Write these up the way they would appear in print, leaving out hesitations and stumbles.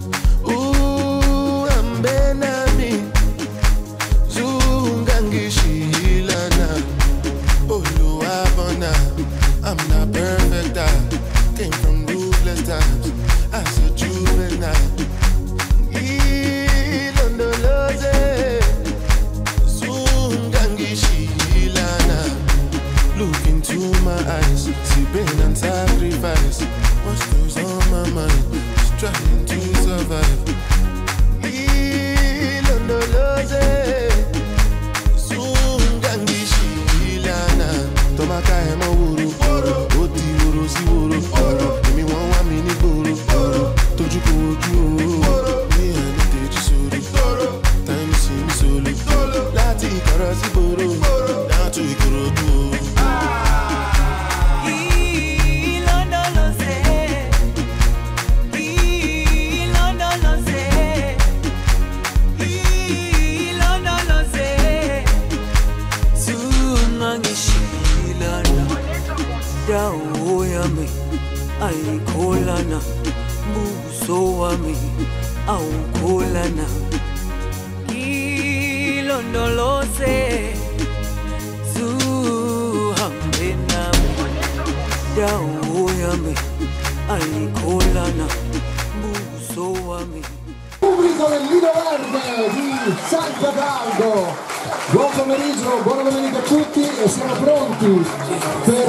Ambenami Zungangishilana Oluwabona. I'm not perfect, I came from ruthless times as a juvenile. Ilondoloze Zungangishilana. Look into my eyes, see pain and sacrifice. What's goes on my mind, just trying to survive. Ilondoloze Zungangishilana. Tomaka emo wuru, oti wuru si wuru. Emi won wa mi ni gboro, toju ko oju o. Mi eni teji soro, time si mi solo. Lati ikoro si boro, down to Ikorodu. Yami aikolana buso wami aukolana ilondoloze zuhambe nami dawo yami aikolana buso wami. Pubblico del Lido Verde di San Cataldo, buon pomeriggio, buona domenica a tutti e siamo pronti per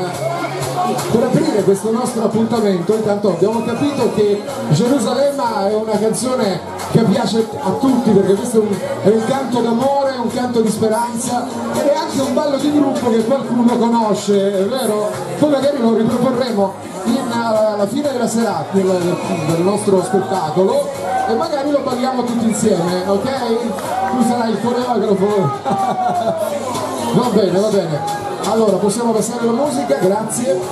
aprire questo nostro appuntamento. Intanto abbiamo capito che Gerusalemme è una canzone che piace a tutti, perché questo è un canto d'amore, un canto di speranza ed è anche un ballo di gruppo che qualcuno conosce, è vero? Poi magari lo riproporremo alla fine della serata del nostro spettacolo e magari lo balliamo tutti insieme, ok? Tu sarai il coreografo. Va bene, va bene. Allora possiamo passare la musica, grazie.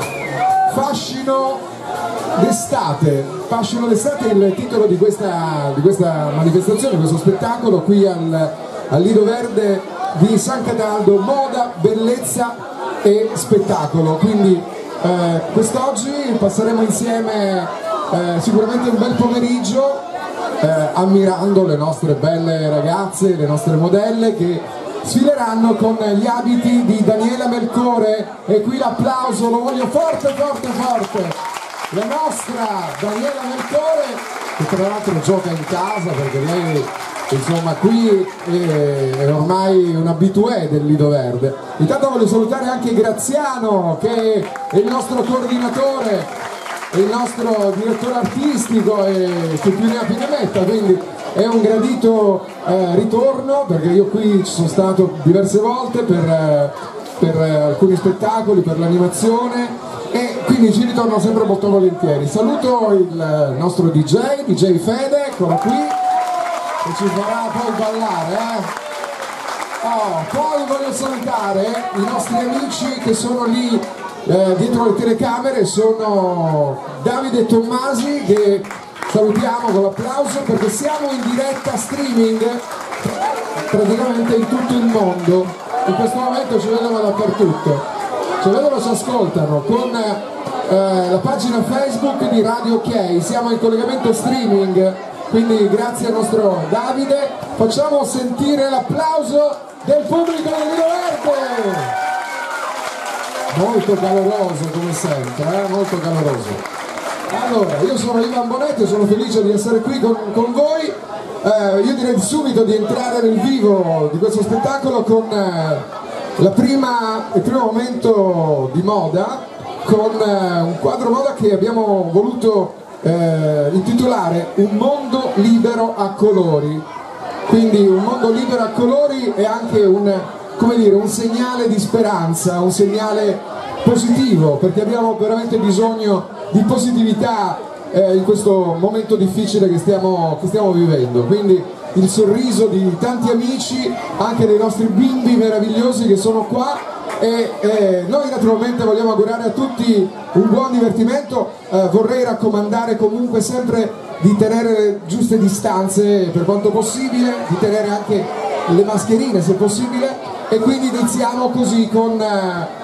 Fascino d'estate. Fascino d'estate è il titolo di questa manifestazione, questo spettacolo qui al Lido Verde di San Cataldo, moda, bellezza e spettacolo. Quindi quest'oggi passeremo insieme sicuramente un bel pomeriggio ammirando le nostre belle ragazze, le nostre modelle che sfileranno con gli abiti di Daniela Melcore, e qui l'applauso lo voglio forte forte forte, la nostra Daniela Melcore, che tra l'altro gioca in casa perché lei insomma qui è ormai un abitué del Lido Verde. Intanto voglio salutare anche Graziano, che è il nostro coordinatore, è il nostro direttore artistico e che più ne ha più ne metta, quindi è un gradito ritorno, perché io qui ci sono stato diverse volte per alcuni spettacoli, per l'animazione, e quindi ci ritorno sempre molto volentieri. Saluto il nostro DJ Fede, eccolo qui, che ci farà poi ballare. Poi voglio salutare i nostri amici che sono lì dietro le telecamere, sono Davide e Tommasi, che salutiamo con l'applauso perché siamo in diretta streaming praticamente in tutto il mondo. In questo momento ci vedono dappertutto, ci vedono, ci ascoltano con la pagina Facebook di Radio OK. Siamo in collegamento streaming, quindi grazie al nostro Davide. Facciamo sentire l'applauso del pubblico del Lido Verde, molto caloroso come sempre, molto caloroso. Allora, io sono Ivan Bonetti e sono felice di essere qui con voi. Io direi subito di entrare nel vivo di questo spettacolo con il primo momento di moda, con un quadro moda che abbiamo voluto intitolare Un mondo libero a colori. Quindi un mondo libero a colori è anche un segnale di speranza, un segnale positivo, perché abbiamo veramente bisogno di positività in questo momento difficile che stiamo vivendo. Quindi il sorriso di tanti amici, anche dei nostri bimbi meravigliosi che sono qua, e noi naturalmente vogliamo augurare a tutti un buon divertimento. Vorrei raccomandare comunque sempre di tenere le giuste distanze per quanto possibile, di tenere anche le mascherine se possibile, e quindi iniziamo così con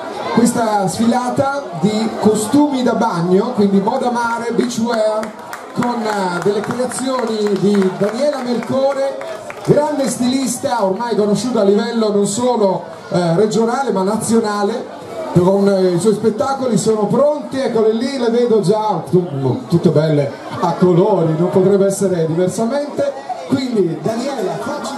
questa sfilata di costumi da bagno, quindi moda mare, beachwear, con delle creazioni di Daniela Melcore, grande stilista ormai conosciuta a livello non solo regionale ma nazionale. Con i suoi spettacoli sono pronti, eccole lì, le vedo già tutte belle a colori, non potrebbe essere diversamente. Quindi Daniela, facci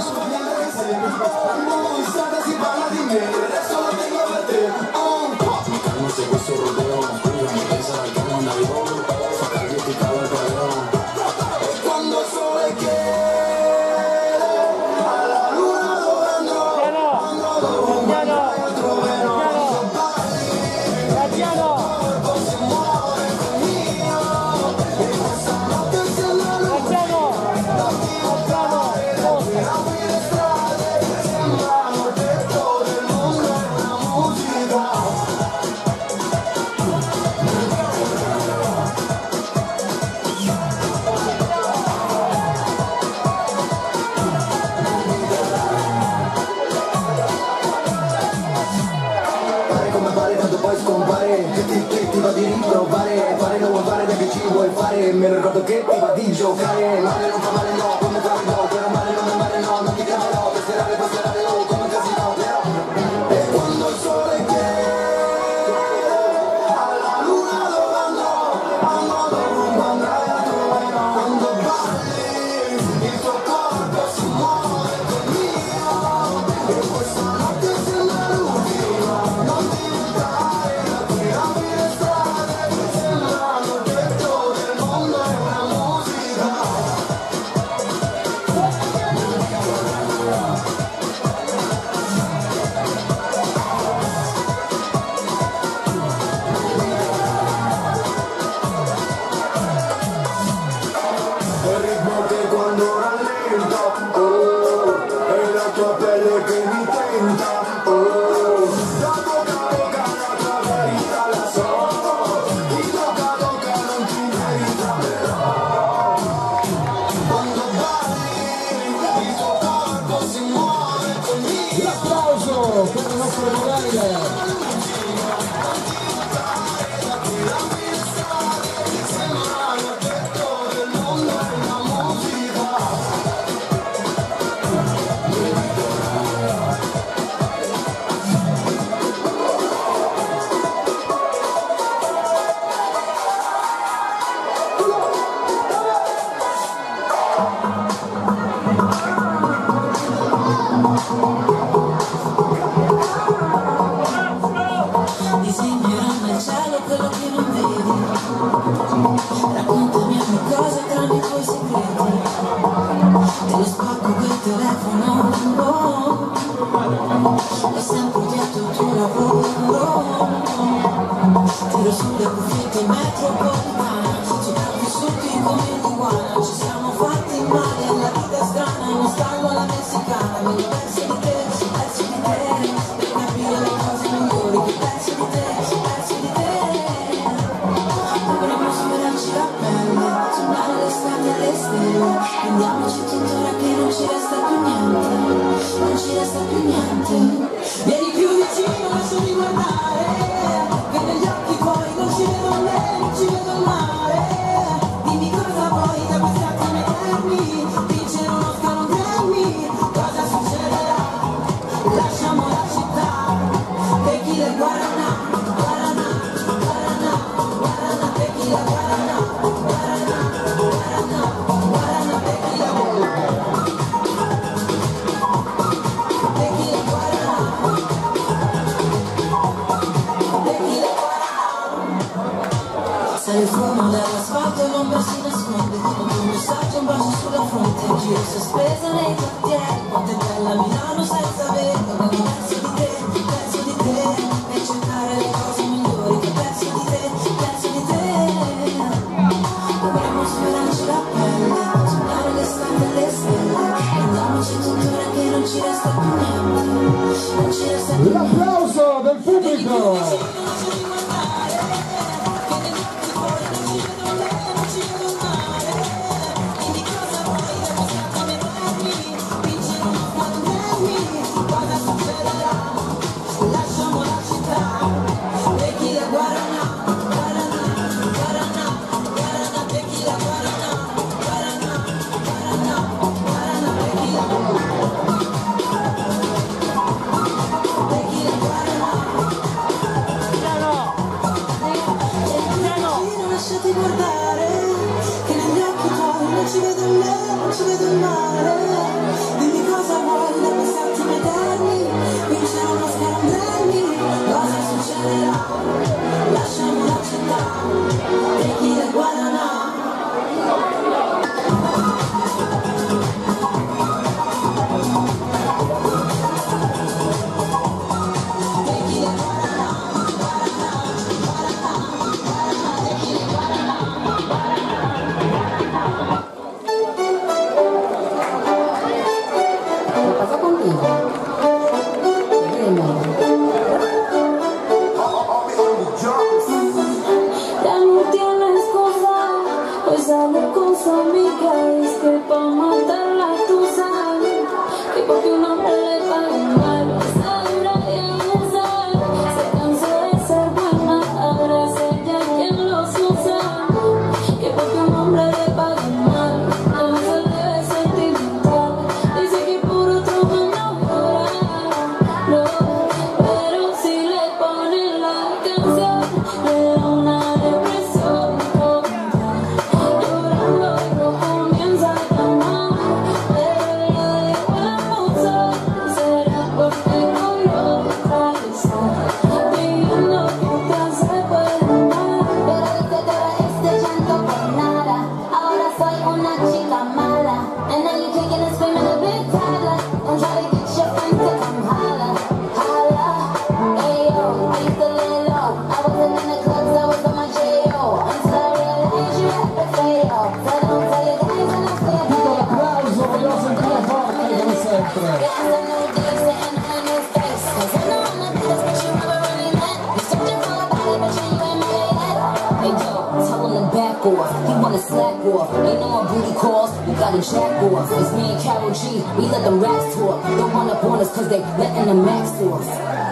che ti va di riprovare, fare non vuoi fare da che ci vuoi fare, me lo ricordo che ti va di giocare, male non fa male no, come fare no, però male non è male no, non ti chiamerò, per serare oh, come un casino, però, e quando il sole chiede, alla luna dove andrò dovunque andrai a trovare, quando balli, il tuo corpo si muove col mio, e questa notte sembra l'ultima, non diventare per il nostro modello. Tiro sulle cuffiette metropolitane, ci siamo vissuti come l'iguana, ci siamo fatti male, la vita è strana, non stanno alla messicana, me ne penso di te, per capire le cose migliori, che penso di te, dovremmo sperarci la pelle, suonare l'estate alle stelle, prendiamoci tuttora che non ci resta più niente, vieni più vicino, lasciami guardare, che negli occhi tuoi non ci vedo il mare, dimmi cosa vuoi da questi attimi eterni, vincere uno scalo Grammy, cosa succederà, lasciamo la città, tequila e guaraná, tequila e guaraná, tequila il fumo dall'asfalto e l'ombra si nasconde, un messaggio, un bacio sulla fronte, giro sospesa nei quartieri, quanto è bella Milano senza vederlo, penso di te, e cercare le cose migliori, che penso di te, dovremmo sfiorarci la pelle, suonare l'estate alle stelle, andiamoci tuttora che non ci resta più niente, L'applauso del pubblico! Guaraná, tequila, guaraná. ci vedo il neve, non ci vedo il mare. Dimmi cosa vuoi da questi attimi eterni. Vinceranno scarambelli, cosa succederà? Lasciamo la città e chi le guadagna. It's me and Karol G, we let them rats talk. Don't run up on us cause they letting them max to us.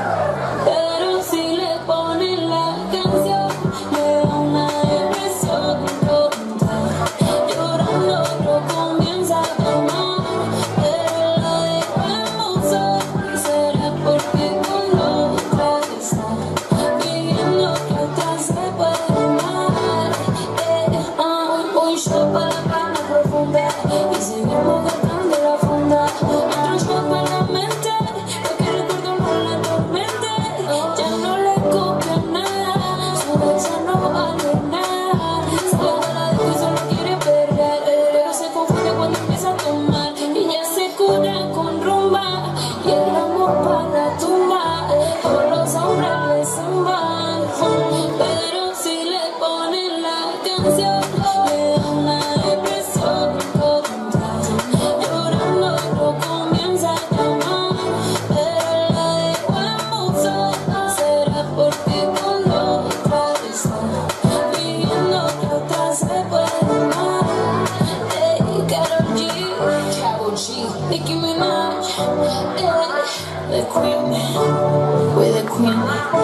Pero si le ponen la canción, le da una depresión tonta. Llorando otro comienza a tomar, pero la dejo en buzón. Será porque con otra está viviendo que otra se puede amar. Un shot para la cama profunda y seguimos gastando la funda. Otro shot para la mente, porque recuerdo no la atormente. Ya no le copia nada, su beso no vale nada. Sale de la disco y solo quiere perder, pero se confunde cuando empieza a tomar. Y ya se cura con rumba y el amor para la tumba. Todos los hombres le zumban, pero si le ponen la canción, le da una depresión tonta. Llorando otro comienza a llamar, pero la dejo en buzón. Será porque con otra está viviendo que otra se puede amar. Karol G, Nicki Minaj, the queen, we're the queen.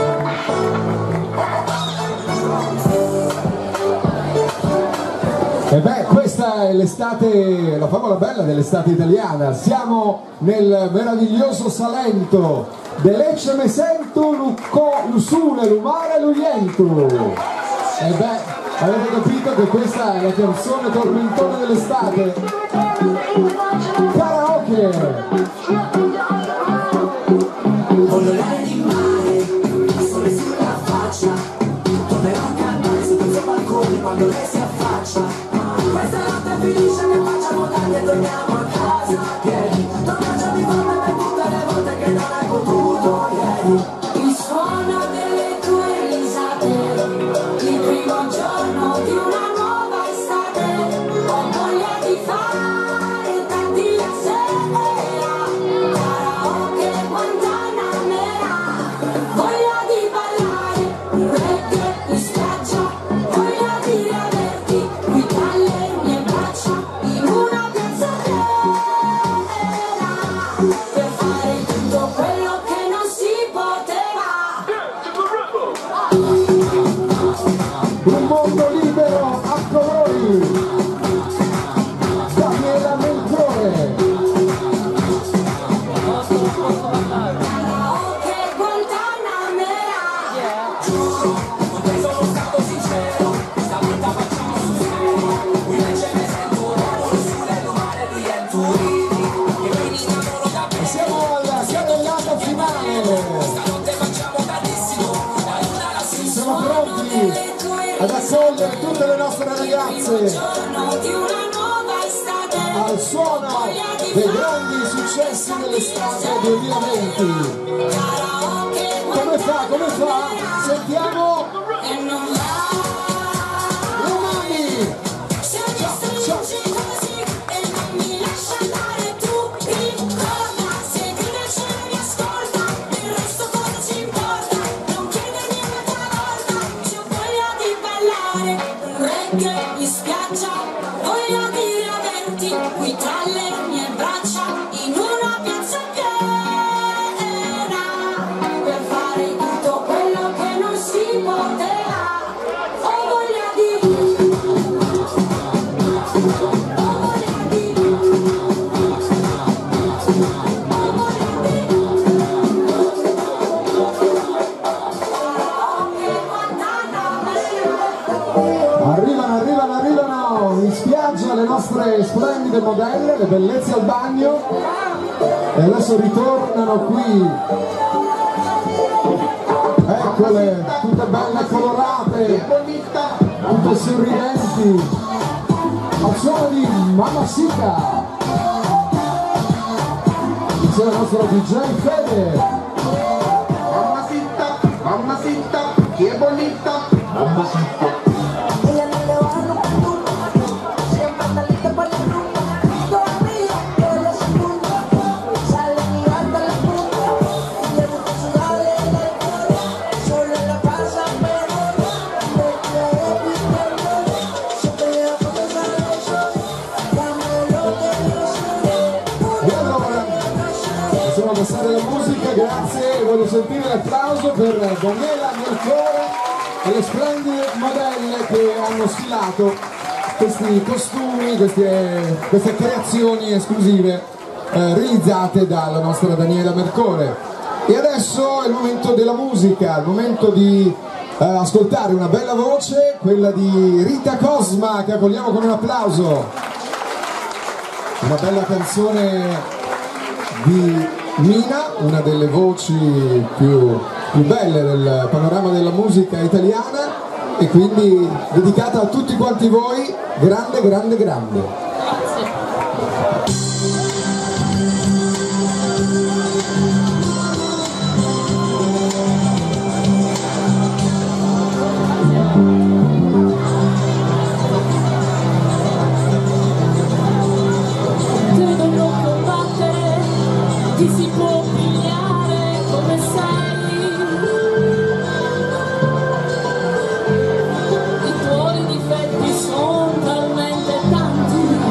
E beh, questa è l'estate, la favola bella dell'estate italiana. Siamo nel meraviglioso Salento, Delecce me sento l'usule, l'umare, l'uientu. E beh, avete capito che questa è la canzone tormentone dell'estate. Karaoke! Con l'olare di mare, il sole sulla faccia, tornerò a cantare su questo balcone quando lei si affaccia. Questa notte è felice che facciamo tardi e torniamo a casa a piedi. Torniamoci forte per tutte le volte che non hai potuto ieri. Il suono delle tue risate, il primo giorno di una nuova estate. Ho voglia di fare tanti la sera, karaoke Guantanamera. Voglia di ballare, reggae in spiaggia, voglia di averti qui dalle mie braccia in una piazza. suono dei grandi successi dell'estate 2020. Come fa? Come fa? Sentiamo le mani! Mi spiaggia, voglio dire averti qui tra le mie braccia in una piazza piena per fare tutto quello che non si poteva. Ho voglia di Arrivano in spiaggia le nostre splendide modelle, le bellezze al bagno, e adesso ritornano qui. Eccole, tutte belle colorate, tutte sorridenti, al suono di Mamacita, insieme al nostro DJ Fede. Mamacita, che bonita, mamacita. ella no le baja nunca nunca, siempre está lista para la rumba. Todavía ella se junta, sale y anda la punta. Le gusta sudarle el alcohol, solo en la casa mejor. Me trae picando, siempre lleva cosas a eso. Dame lo que yo soy. E allora, possiamo passare la musica, grazie, voglio sentire l'applauso per Daniela Melcore e le splendide modelle che hanno sfilato questi costumi, queste creazioni esclusive realizzate dalla nostra Daniela Melcore. E adesso è il momento della musica, il momento di ascoltare una bella voce, quella di Rita Cosma, che accogliamo con un applauso. Una bella canzone di Mina, una delle voci più belle del panorama della musica italiana, e quindi dedicata a tutti quanti voi, grande, grande, grande. Credo non combattere, ti si può pigliare come sei. I tuoi difetti sono talmente tanti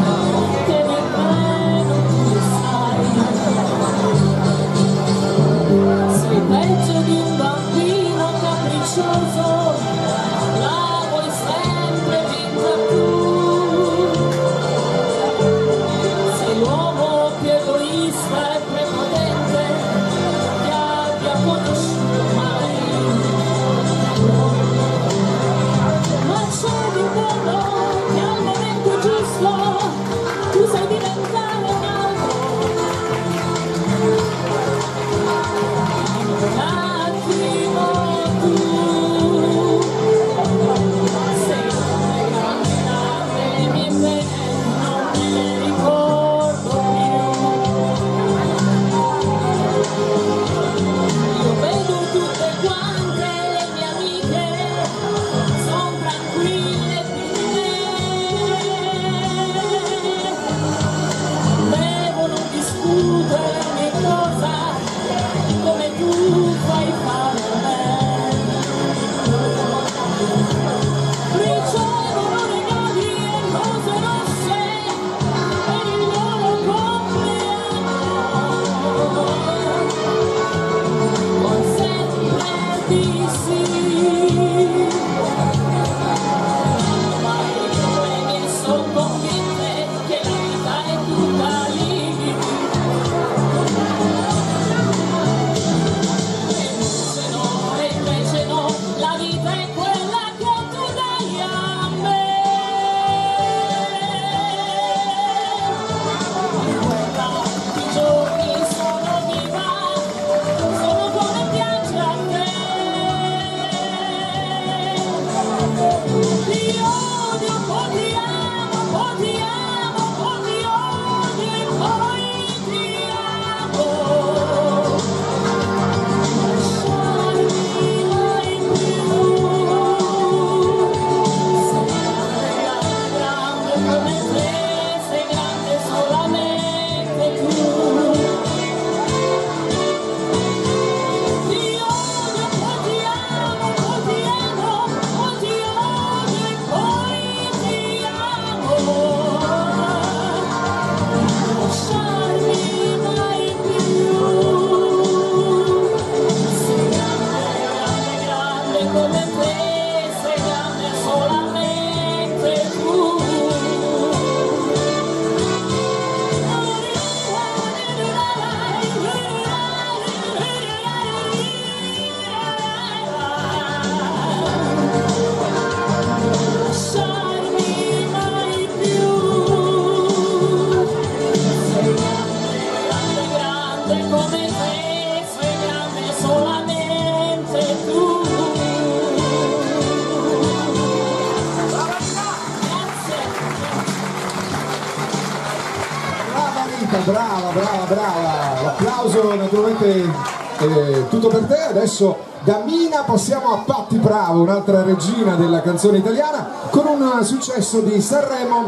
Rita, brava, l'applauso naturalmente tutto per te. Adesso da Mina passiamo a Patti Bravo, un'altra regina della canzone italiana, con un successo di Sanremo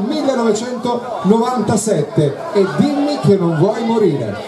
1997, e Dimmi che non vuoi morire.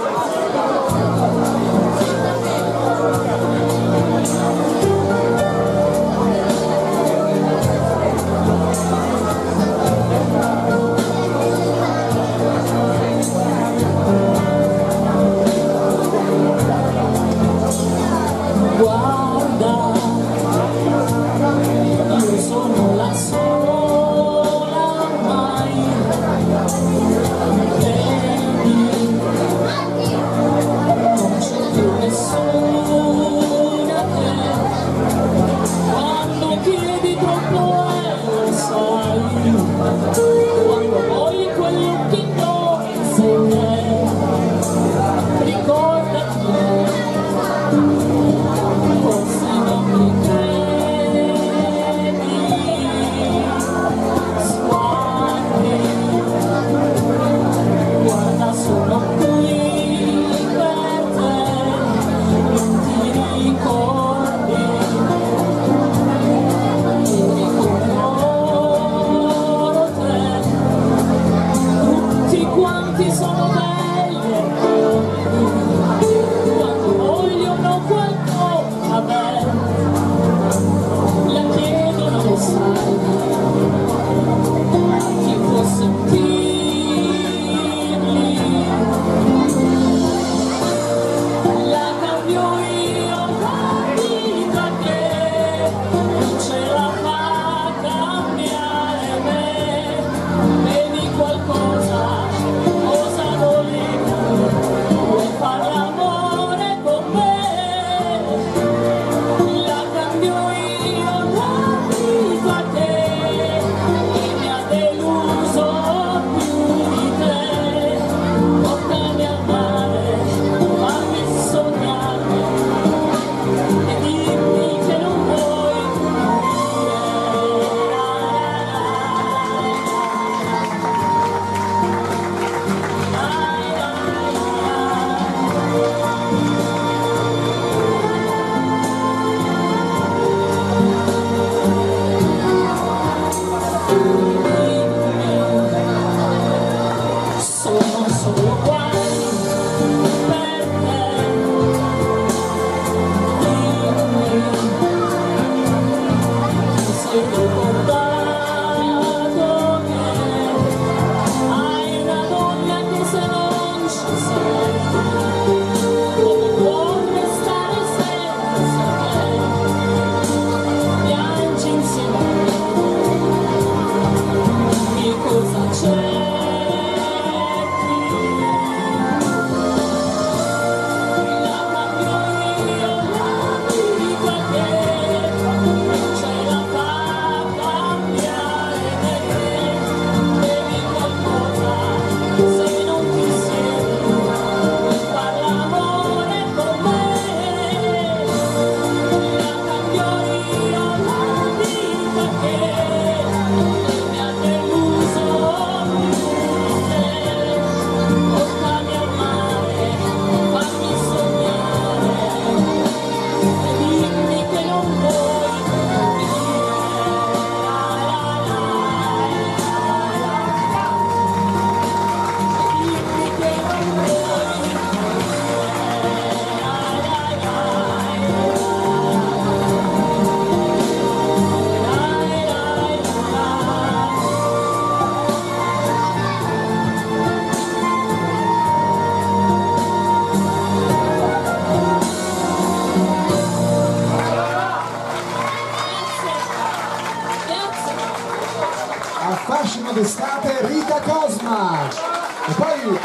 Fascino d'estate, Rita Cosma, e poi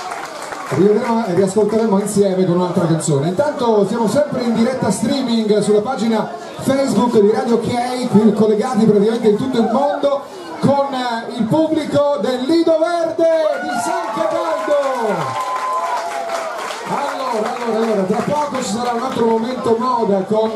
rivedremo e riascolteremo insieme con un'altra canzone. Intanto siamo sempre in diretta streaming sulla pagina Facebook di Radio OK, qui collegati praticamente in tutto il mondo con il pubblico del Lido Verde di San Cataldo. Allora, tra poco ci sarà un altro momento moda con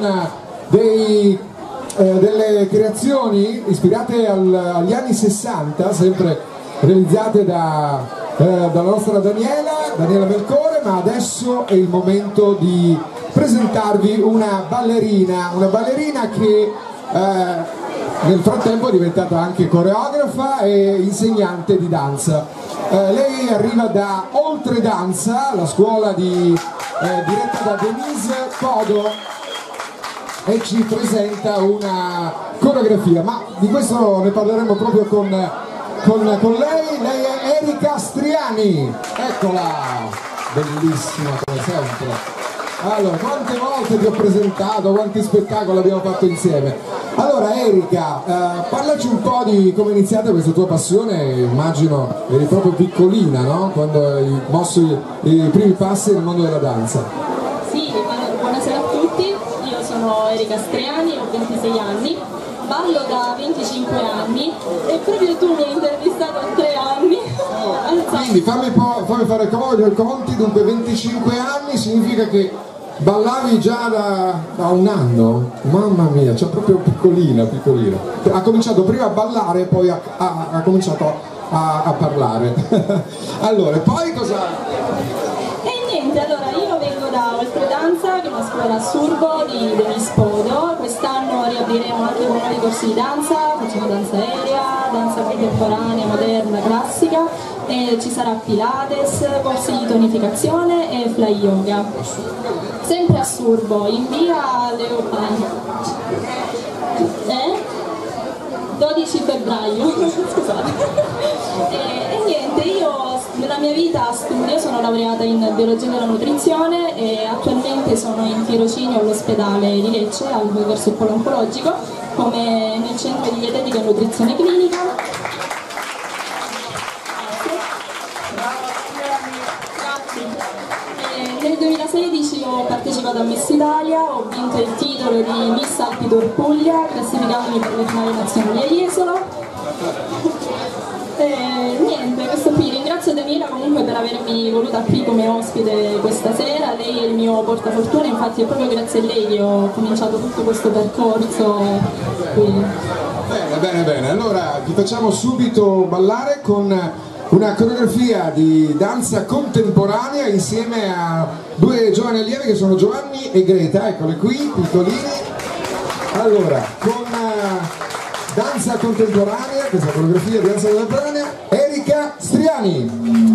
delle creazioni ispirate agli anni 60, sempre realizzate da dalla nostra Daniela Melcore, ma adesso è il momento di presentarvi una ballerina che nel frattempo è diventata anche coreografa e insegnante di danza. Lei arriva da Oltre Danza, la scuola diretta da Denise Codo, e ci presenta una coreografia, ma di questo ne parleremo proprio con lei. Lei è Erika Striani, eccola, bellissima come sempre. Allora, quante volte ti ho presentato, quanti spettacoli abbiamo fatto insieme. Allora Erika, parlaci un po' di come è iniziata questa tua passione. Immagino eri proprio piccolina, no? Quando hai mosso i primi passi nel mondo della danza. Sì, buonasera a tutti, io sono Erika Striani, ho 26 anni, ballo da 25 anni e proprio tu mi hai intervistato a 3 anni. Quindi fammi fare i conti, dunque 25 anni significa che ballavi già da un anno? Mamma mia, cioè proprio piccolina. Ha cominciato prima a ballare e poi ha cominciato a parlare. Allora, e poi cosa... E niente, allora io vengo da Oltre Danza, che è una scuola a Surbo di Denise Codo. Quest'anno riapriremo anche con nuovi corsi di danza, facciamo danza aerea, danza contemporanea, moderna, classica, e ci sarà Pilates, corsi di tonificazione e fly yoga. Sempre a Surbo, in via Leopardi. 12 febbraio, scusate. E niente, io nella mia vita studio, sono laureata in biologia della nutrizione e attualmente sono in tirocinio all'ospedale di Lecce, verso il polo oncologico, come nel centro di dietetica e nutrizione clinica. Nel 2016 ho partecipato a Miss Italia, ho vinto il titolo di Miss Alpi Tour Puglia, classificandomi per le finali nazionali a Jesolo. Niente, questo qui, ringrazio Daniela comunque per avermi voluta qui come ospite questa sera. Lei è il mio portafortuna, infatti è proprio grazie a lei che ho cominciato tutto questo percorso qui. Bene, allora ti facciamo subito ballare con una coreografia di danza contemporanea insieme a due giovani allievi che sono Giovanni e Greta, eccole qui, piccolini. Allora, con danza contemporanea, questa coreografia di danza contemporanea, Erika Striani.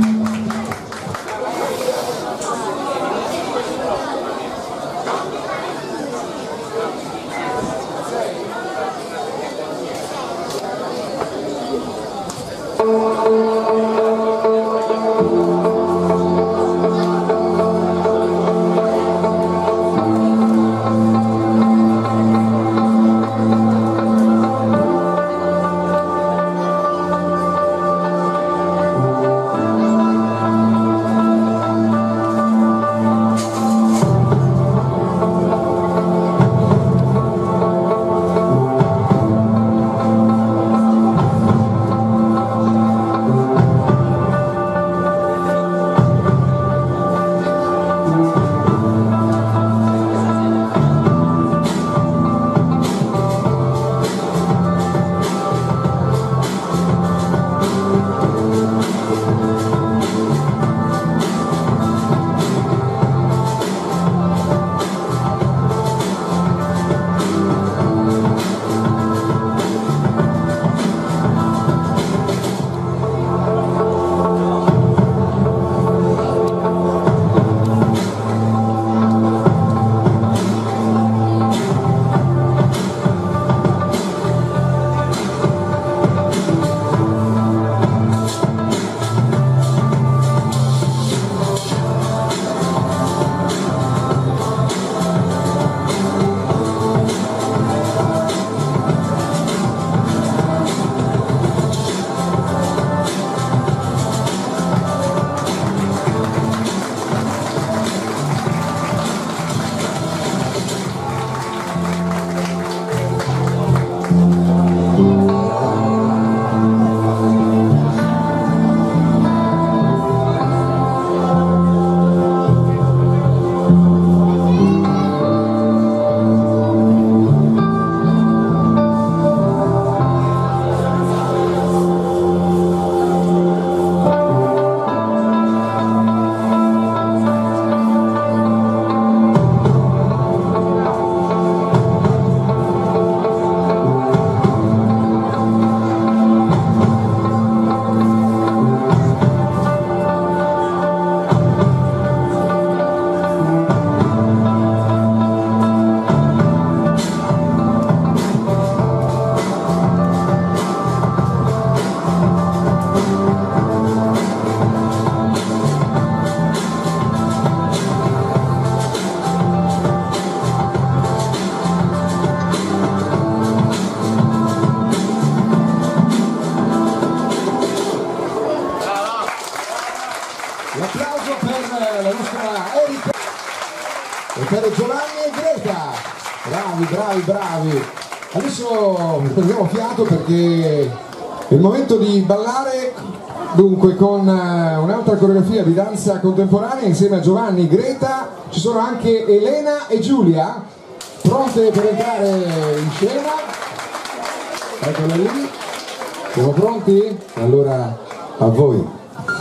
L'applauso per la nostra Erika e per Giovanni e Greta. Bravi. Adesso prendiamo fiato perché è il momento di ballare, dunque con un'altra coreografia di danza contemporanea insieme a Giovanni e Greta. Ci sono anche Elena e Giulia, pronte per entrare in scena. Eccole lì. Siamo pronti? Allora a voi.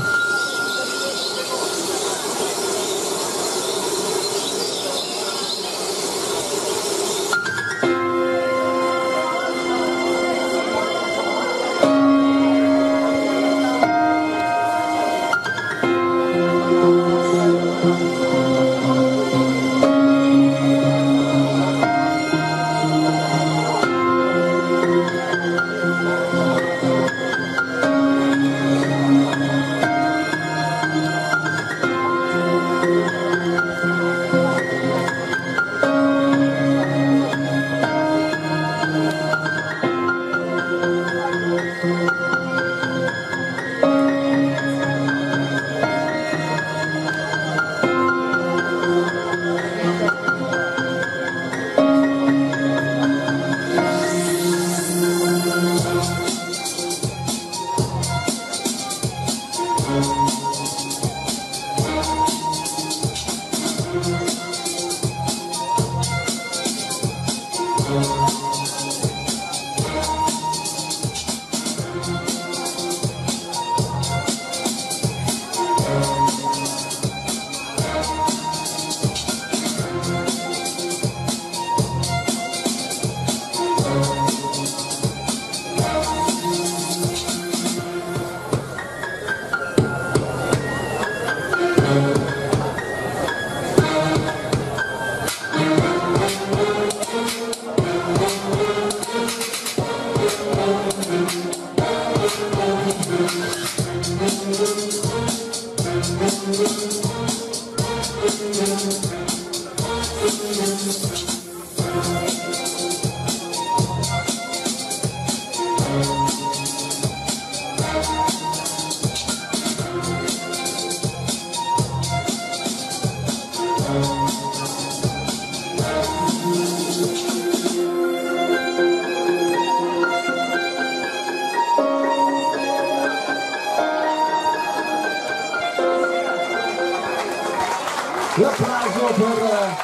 L'applauso per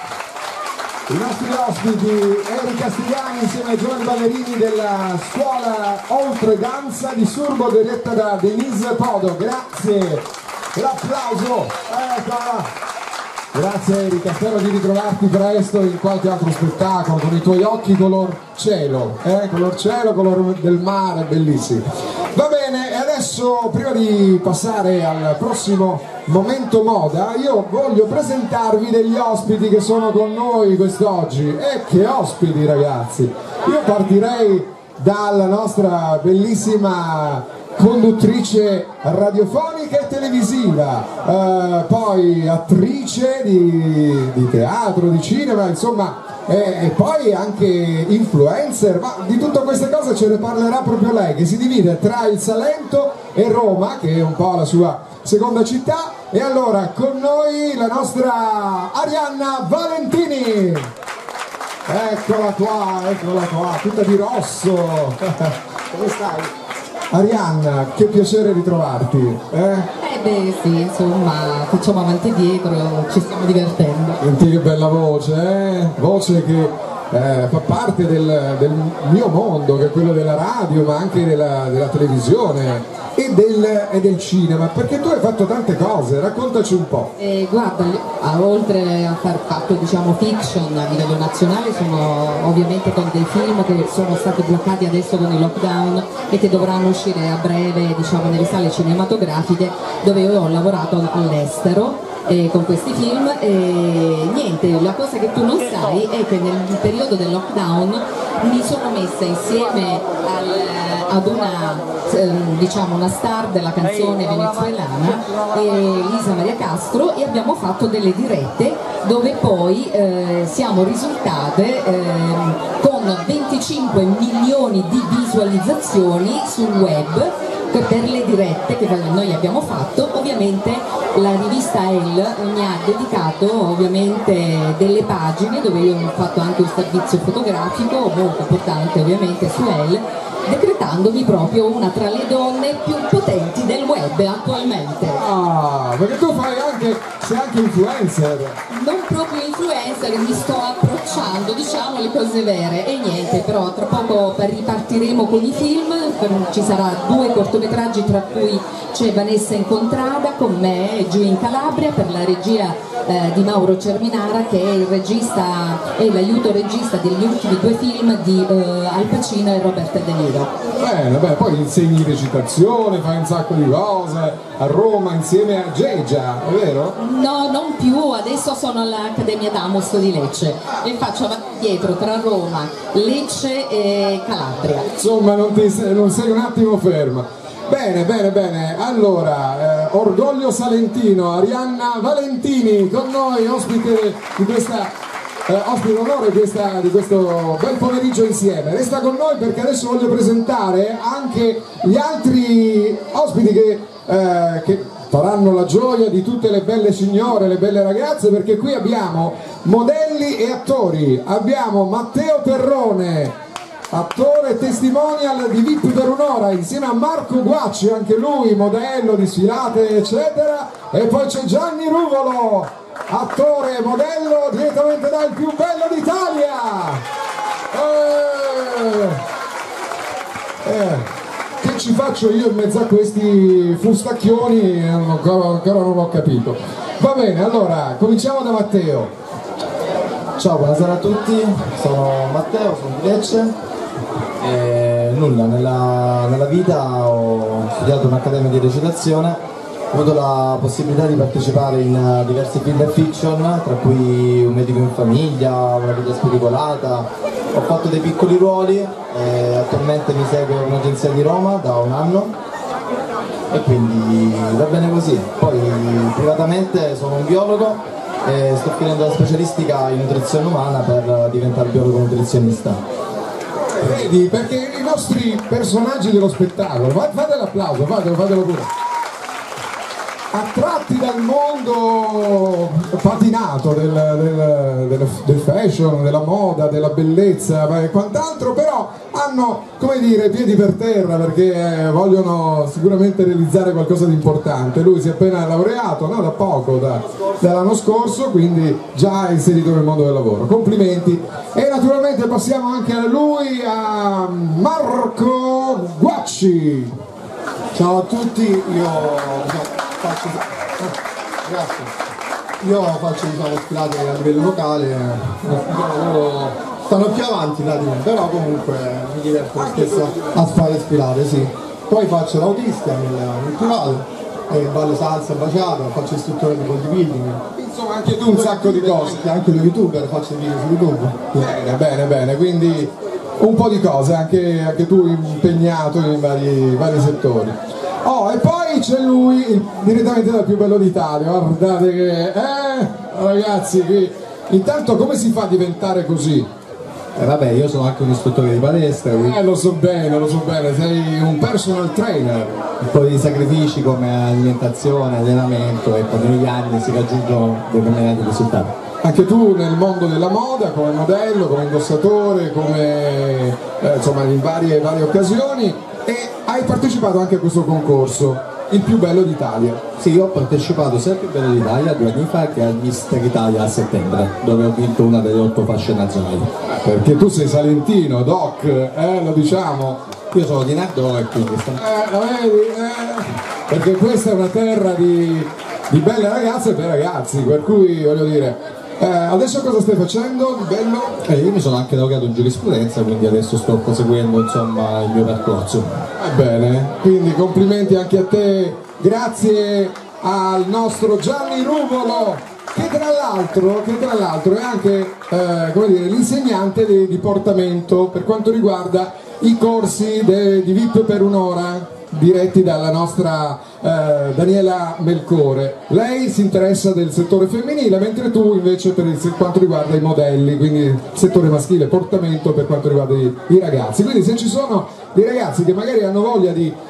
i nostri ospiti Erika Castigliani insieme ai giovani ballerini della scuola Oltre Danza di Surbo diretta da Denise Podo. Grazie, l'applauso, eccola. Grazie Erika, spero di ritrovarti presto in qualche altro spettacolo con i tuoi occhi color cielo, color del mare, bellissimi. Va bene, e adesso prima di passare al prossimo momento moda, io voglio presentarvi degli ospiti che sono con noi quest'oggi. E che ospiti, ragazzi! Io partirei dalla nostra bellissima conduttrice radiofonica e televisiva, poi attrice di teatro, di cinema, insomma, e poi anche influencer, ma di tutte queste cose ce ne parlerà proprio lei, che si divide tra il Salento e Roma, che è un po' la sua seconda città. E allora con noi la nostra Arianna Valentini. Eccola qua, tutta di rosso. Come stai? Arianna, che piacere ritrovarti. Beh sì, insomma, facciamo avanti e dietro, ci stiamo divertendo. Senti che bella voce, voce che fa parte del mio mondo, che è quello della radio, ma anche della televisione e del cinema, perché tu hai fatto tante cose, raccontaci un po'. Guarda, oltre a far fatto, diciamo, fiction a livello nazionale, sono ovviamente con dei film che sono stati bloccati adesso con il lockdown e che dovranno uscire a breve, diciamo, nelle sale cinematografiche, dove io ho lavorato all'estero con questi film. E niente, la cosa che tu non sai è che nel periodo del lockdown mi sono messa insieme ad una diciamo una star della canzone venezuelana, Isa Maria Castro, e abbiamo fatto delle dirette dove poi siamo risultate con 25 milioni di visualizzazioni sul web, per le dirette che noi abbiamo fatto. Ovviamente la rivista Elle mi ha dedicato ovviamente delle pagine dove io ho fatto anche un servizio fotografico molto importante ovviamente su Elle, decretandomi proprio una tra le donne più potenti del web attualmente. Ah, perché tu sei anche influencer. Non proprio influencer, mi sto approcciando, diciamo le cose vere. E niente, però tra poco ripartiremo con i film, ci sarà 2 cortometraggi tra cui c'è Vanessa Incontrada con me giù in Calabria per la regia di Mauro Cerminara, che è il regista e l'aiuto regista degli ultimi 2 film di Al Pacino e Robert De Niro. Bene, poi insegni recitazione, fai un sacco di cose a Roma insieme a Geggia, è vero? No, non più, adesso sono all'Accademia Damos di Lecce e faccio avanti e dietro tra Roma, Lecce e Calabria. Insomma, non sei un attimo ferma. Bene, allora, orgoglio salentino, Arianna Valentini con noi, ospite di questa ospite d'onore di questo bel pomeriggio insieme. Resta con noi perché adesso voglio presentare anche gli altri ospiti che faranno la gioia di tutte le belle signore, le belle ragazze, perché qui abbiamo modelli e attori. Abbiamo Matteo Terrone, attore testimonial di VIP per un'ora, insieme a Marco Guacci, anche lui modello di sfilate eccetera, e poi c'è Gianni Ruvolo, attore e modello direttamente dal più bello d'Italia. Che ci faccio io in mezzo a questi fustacchioni? Ancora non ho capito. Va bene, allora cominciamo da Matteo. Ciao, buonasera a tutti, sono Matteo, sono di Lecce. Nulla, nella vita ho studiato un'accademia di recitazione, ho avuto la possibilità di partecipare in diversi film e fiction, tra cui Un medico in famiglia, Una vita spericolata. Ho fatto dei piccoli ruoli e attualmente mi segue un'agenzia di Roma da un anno e quindi va bene così. Poi privatamente sono un biologo e sto finendo la specialistica in nutrizione umana per diventare biologo nutrizionista. Vedi, perché i nostri personaggi dello spettacolo, fate l'applauso, fatelo pure, attratti dal mondo patinato del fashion, della moda, della bellezza e quant'altro, però hanno, come dire, piedi per terra perché vogliono sicuramente realizzare qualcosa di importante. Lui si è appena laureato, no? Da poco, dall'anno scorso, quindi già inserito nel mondo del lavoro. Complimenti. E naturalmente passiamo anche a lui, a Marco Guacci. Ciao a tutti, io faccio sfilate a livello locale, loro stanno più avanti da di me, però comunque mi diverto lo stesso a fare sfilate, sì. Poi faccio l'autista nel privato, ballo salsa baciata, faccio istruttore di bodybuilding. Insomma, anche tu un sacco di cose. Anche lo youtuber, faccio video su YouTube. Bene, quindi un po' di cose, anche tu impegnato in vari settori. Oh, e poi c'è lui direttamente dal più bello d'Italia, guardate che ragazzi, qui intanto come si fa a diventare così? Vabbè, io sono anche un istruttore di palestra, quindi lo so bene, sei un personal trainer. un po' di sacrifici come alimentazione, allenamento, e poi negli anni si raggiungono determinati risultati. Anche tu nel mondo della moda, come modello, come indossatore, come insomma in varie occasioni, e hai partecipato anche a questo concorso, il più bello d'Italia. Sì, io ho partecipato sia al più bello d'Italia 2 anni fa che al Mister Italia a settembre, dove ho vinto una delle 8 fasce nazionali. Perché tu sei salentino, Doc, lo diciamo. Io sono di Nardò e quindi lo vedi? Perché questa è una terra di belle ragazze e bei ragazzi, per cui voglio dire. Adesso cosa stai facendo di bello? Io mi sono anche laureato in giurisprudenza, quindi adesso sto proseguendo insomma il mio percorso. Bene, quindi complimenti anche a te, grazie al nostro Gianni Ruvolo, che tra l'altro è anche come dire, l'insegnante di portamento per quanto riguarda i corsi di VIP per un'ora, diretti dalla nostra Daniela Melcore. Lei si interessa del settore femminile, mentre tu invece per quanto riguarda i modelli, quindi il settore maschile, portamento per quanto riguarda i ragazzi. Quindi se ci sono dei ragazzi che magari hanno voglia di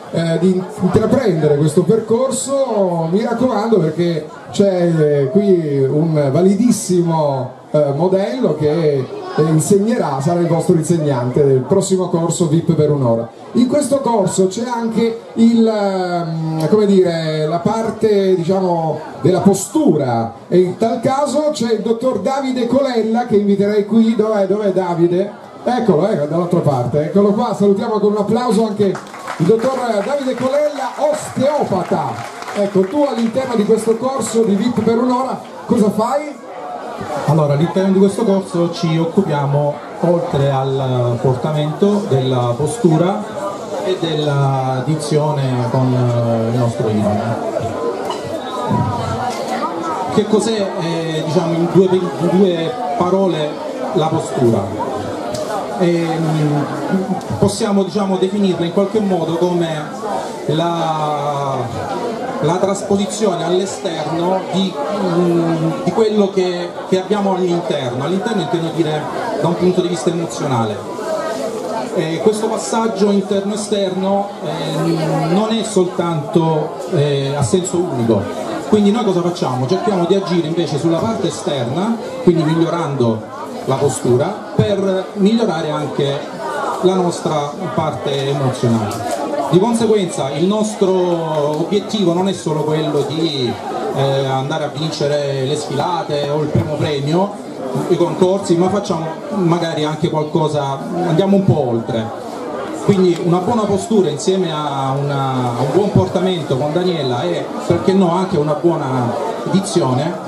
di intraprendere questo percorso, mi raccomando, perché c'è qui un validissimo modello che insegnerà, sarà il vostro insegnante del prossimo corso VIP per un'ora. In questo corso c'è anche come dire, la parte, diciamo, della postura, e in tal caso c'è il dottor Davide Colella, che inviterei qui. Dov'è Davide? Eccolo, dall'altra parte, eccolo qua. Salutiamo con un applauso anche il dottor Davide Colella, osteopata. Ecco, tu all'interno di questo corso di VIP per un'ora cosa fai? Allora, all'interno di questo corso ci occupiamo, oltre al portamento, della postura e della dizione con il nostro idolo. Che cos'è, diciamo, in due parole, la postura? Possiamo, diciamo, definirla in qualche modo come la trasposizione all'esterno di quello che abbiamo all'interno. All'interno intendo dire da un punto di vista emozionale. Questo passaggio interno-esterno non è soltanto a senso unico, quindi noi cosa facciamo? Cerchiamo di agire invece sulla parte esterna, quindi migliorando la postura, per migliorare anche la nostra parte emozionale. Di conseguenza il nostro obiettivo non è solo quello di andare a vincere le sfilate o il primo premio, i concorsi, ma facciamo magari anche qualcosa, andiamo un po' oltre. Quindi una buona postura insieme a un buon portamento con Daniela e, perché no, anche una buona dizione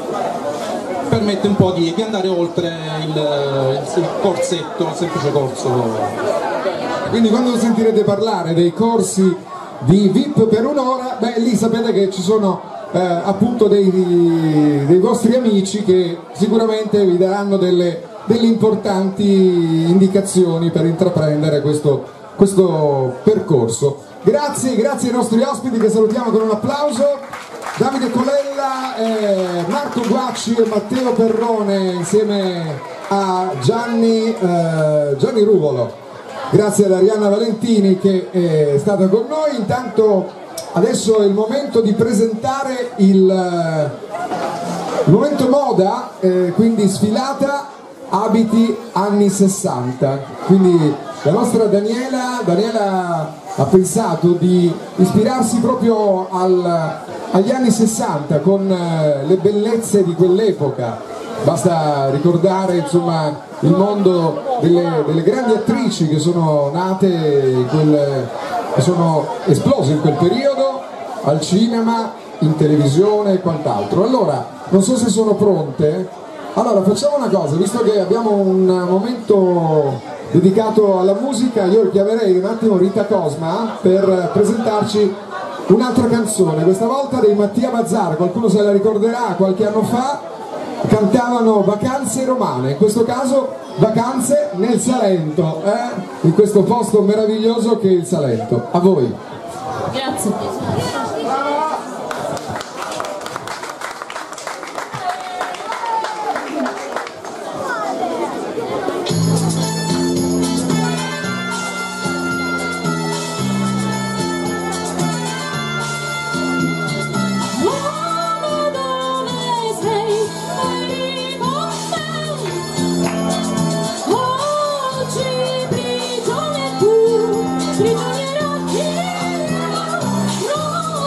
permette un po' di andare oltre il corsetto, il semplice corso. Quindi quando sentirete parlare dei corsi di VIP per un'ora, beh, lì sapete che ci sono appunto dei vostri amici che sicuramente vi daranno delle importanti indicazioni per intraprendere questo percorso. Grazie ai nostri ospiti, che salutiamo con un applauso. Davide Colella, Marco Guacci e Matteo Perrone, insieme a Gianni Ruvolo. Grazie ad Arianna Valentini che è stata con noi. Intanto adesso è il momento di presentare il momento moda, quindi sfilata abiti anni 60. Quindi la nostra Daniela ha pensato di ispirarsi proprio agli anni 60 con le bellezze di quell'epoca. Basta ricordare, insomma, il mondo delle grandi attrici che sono nate, che sono esplose in quel periodo, al cinema, in televisione e quant'altro. Allora, non so se sono pronte. Allora, facciamo una cosa, visto che abbiamo un momento dedicato alla musica, io chiamerei un attimo Rita Cosma per presentarci un'altra canzone, questa volta dei Mattia Bazzar. Qualcuno se la ricorderà, qualche anno fa cantavano Vacanze romane, in questo caso Vacanze nel Salento, in questo posto meraviglioso che è il Salento. A voi. Grazie. Prigioniera,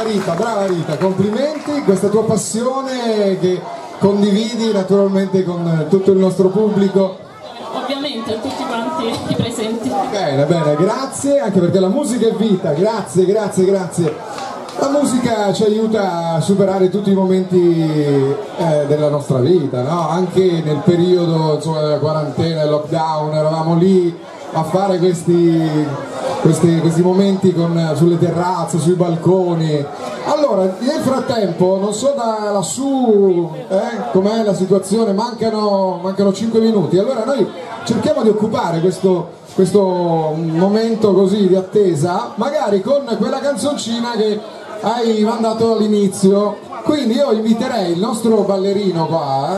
brava Rita, complimenti, questa tua passione che condividi naturalmente con tutto il nostro pubblico. Ovviamente a tutti quanti i presenti. Bene, grazie, anche perché la musica è vita, grazie. La musica ci aiuta a superare tutti i momenti della nostra vita, no? Anche nel periodo, insomma, della quarantena, del lockdown, eravamo lì a fare questi momenti sulle terrazze, sui balconi. Allora, nel frattempo, non so da lassù com'è la situazione, mancano 5 minuti, allora noi cerchiamo di occupare questo momento così di attesa, magari con quella canzoncina che hai mandato all'inizio. Quindi io inviterei il nostro ballerino qua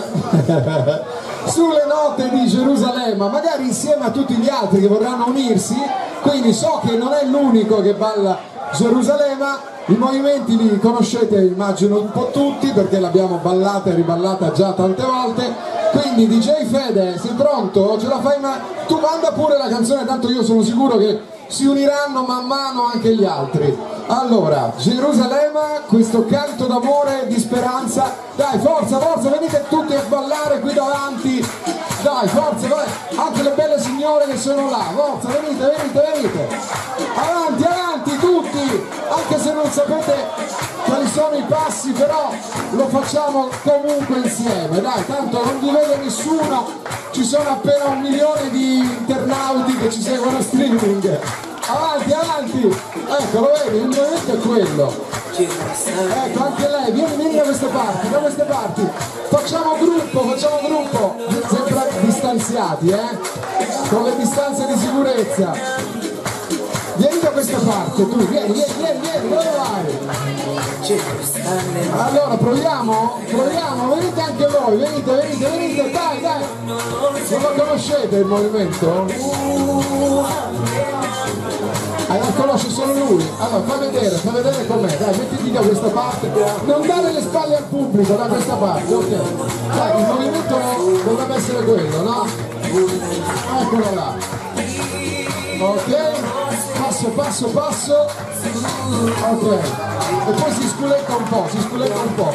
sulle note di Gerusalemme, magari insieme a tutti gli altri che vorranno unirsi, quindi so che non è l'unico che balla Gerusalemme, i movimenti li conoscete immagino un po' tutti perché l'abbiamo ballata e riballata già tante volte, quindi DJ Fede, sei pronto? Ce la fai? Tu manda pure la canzone, tanto io sono sicuro che si uniranno man mano anche gli altri. Allora, Gerusalemme, questo canto d'amore e di speranza, dai forza, venite tutti a ballare qui davanti, dai forza, vai. Anche le belle signore che sono là, forza, venite, avanti tutti, anche se non sapete quali sono i passi, però lo facciamo comunque insieme, dai, tanto non vi vede nessuno, ci sono appena 1 milione di internauti che ci seguono streaming. Avanti, ecco, lo vedi, il movimento è quello. Ecco, anche lei, vieni da queste parti, facciamo gruppo, sempre distanziati, con le distanze di sicurezza. Vieni da questa parte, tu, vieni, dove vai? Allora, proviamo, venite anche voi, venite, dai, non lo conoscete il movimento? Lo conosce solo lui, allora fa vedere com'è, dai, mettiti da questa parte, non dare le spalle al pubblico, da questa parte, ok, dai, il movimento dovrebbe essere quello, no? Eccolo là, ok, passo, ok, e poi si sculetta un po',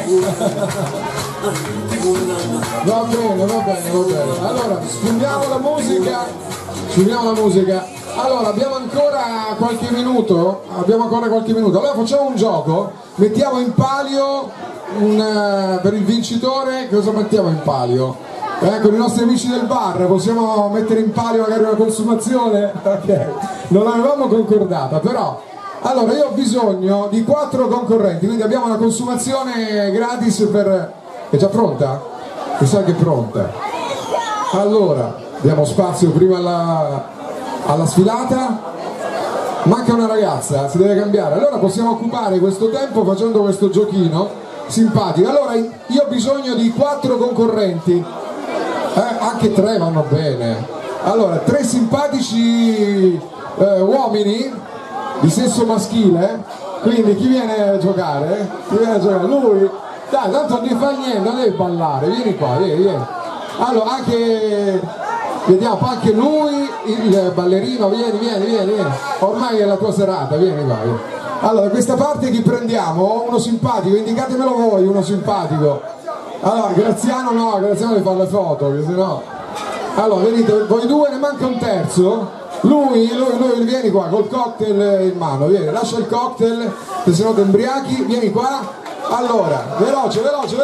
va bene, allora sfumiamo la musica. Allora, abbiamo ancora qualche minuto, allora facciamo un gioco, mettiamo in palio per il vincitore, cosa mettiamo in palio? Con i nostri amici del bar possiamo mettere in palio magari una consumazione? Ok, non l'avevamo concordata, però allora io ho bisogno di 4 concorrenti, quindi abbiamo una consumazione gratis per... È già pronta? Mi sa che è pronta. Allora, diamo spazio prima alla sfilata, manca una ragazza, si deve cambiare, allora possiamo occupare questo tempo facendo questo giochino simpatico. Allora io ho bisogno di 4 concorrenti, anche 3 vanno bene. Allora 3 simpatici uomini di sesso maschile, quindi chi viene a giocare? Lui, dai, tanto non gli fa niente, non devi ballare, vieni qua, vieni. Allora vediamo anche lui, il ballerino, vieni, ormai è la tua serata, vieni qua. Allora, da questa parte chi prendiamo? Uno simpatico, indicatemelo voi, uno simpatico. Allora, Graziano no, Graziano deve fare le foto, che sennò... Allora, venite, voi 2, ne manca un terzo. Lui, vieni qua, col cocktail in mano, vieni, lascia il cocktail, che sennò ti imbriachi, vieni qua. Allora, veloce.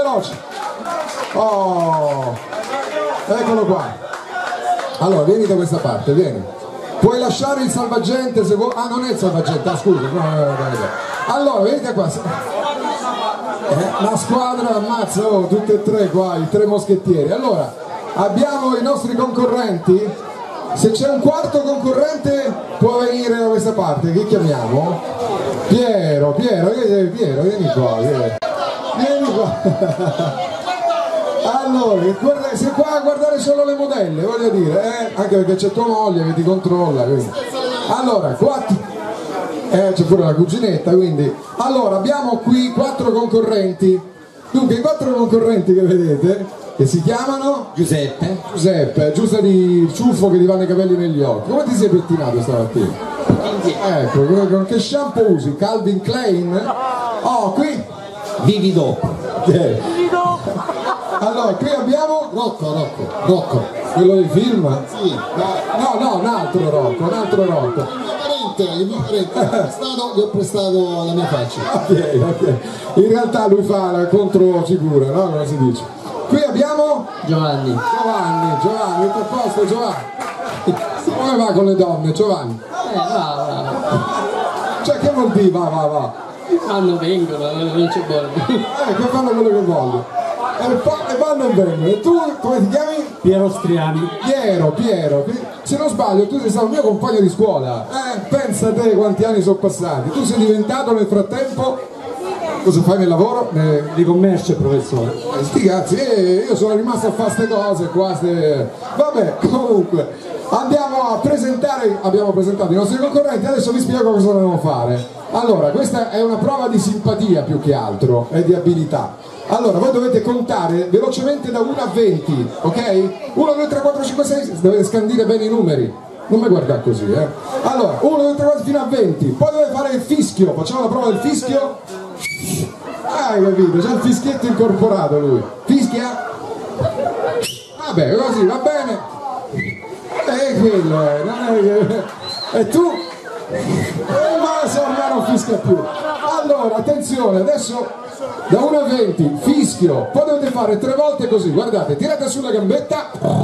Oh, eccolo qua. Allora, vieni da questa parte, vieni. Puoi lasciare il salvagente se vuoi... Ah, non è il salvagente, scusa. No. Allora, venite qua. La squadra ammazza, tutte e 3 qua, i 3 moschettieri. Allora, abbiamo i nostri concorrenti. Se c'è un quarto concorrente può venire da questa parte. Chi chiamiamo? Piero, vieni qua. Vieni qua. Allora, sei qua a guardare solo le modelle, voglio dire, anche perché c'è tua moglie che ti controlla, quindi. Allora, 4, c'è pure la cuginetta, quindi. Allora, abbiamo qui 4 concorrenti. Dunque, i 4 concorrenti che vedete, che si chiamano? Giuseppe, giusto di ciuffo che ti vanno i capelli negli occhi. Come ti sei pettinato stamattina? Ecco, che shampoo usi? Calvin Klein? Oh, qui? Vivido. Allora, qui abbiamo Rocco, quello dei film? Sì. No, un altro Rocco. Il mio parente, gli ho prestato la mia faccia. Ok. In realtà lui fa la controfigura, no? Come si dice? Qui abbiamo Giovanni, tutto a posto, Giovanni. Come va con le donne, Giovanni? va. Cioè, che vuol dire va? Vanno, vengono, non c'è buono. Che fanno quello che vogliono. E vanno e vengono. E tu come ti chiami? Piero Striani. Piero. Se non sbaglio tu sei stato il mio compagno di scuola. Pensa a te quanti anni sono passati. Tu sei diventato nel frattempo. Cosa fai nel lavoro? Di commercio, professore. Sti cazzi, io sono rimasto a fare ste cose qua. Vabbè, comunque. Andiamo a presentare, abbiamo presentato i nostri concorrenti, adesso vi spiego cosa dobbiamo fare. Allora, questa è una prova di simpatia più che altro, e di abilità. Allora, voi dovete contare velocemente da 1 a 20, ok? 1, 2, 3, 4, 5, 6, dovete scandire bene i numeri. Non mi guardare così, Allora, 1, 2, 3, 4 fino a 20, poi dovete fare il fischio, facciamo la prova del fischio. Hai capito, c'è il fischietto incorporato lui. Fischia? Vabbè, così, va bene. Quello non è che... E tu? Ma se ormai non fischia più. Allora, attenzione, adesso da 1 a 20, fischio, poi dovete fare 3 volte così, guardate, tirate sulla gambetta.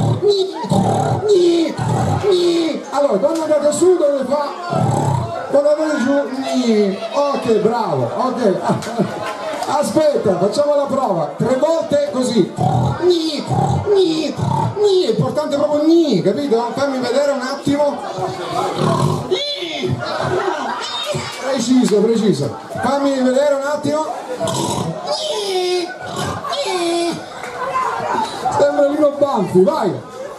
Allora, quando andate su dovete fare, quando andate giù, ok, bravo, ok. Aspetta, facciamo la prova, 3 volte così. È importante proprio ni, capito? Fammi vedere un attimo. Preciso. Fammi vedere un attimo. Sembra Lino Banfi, vai.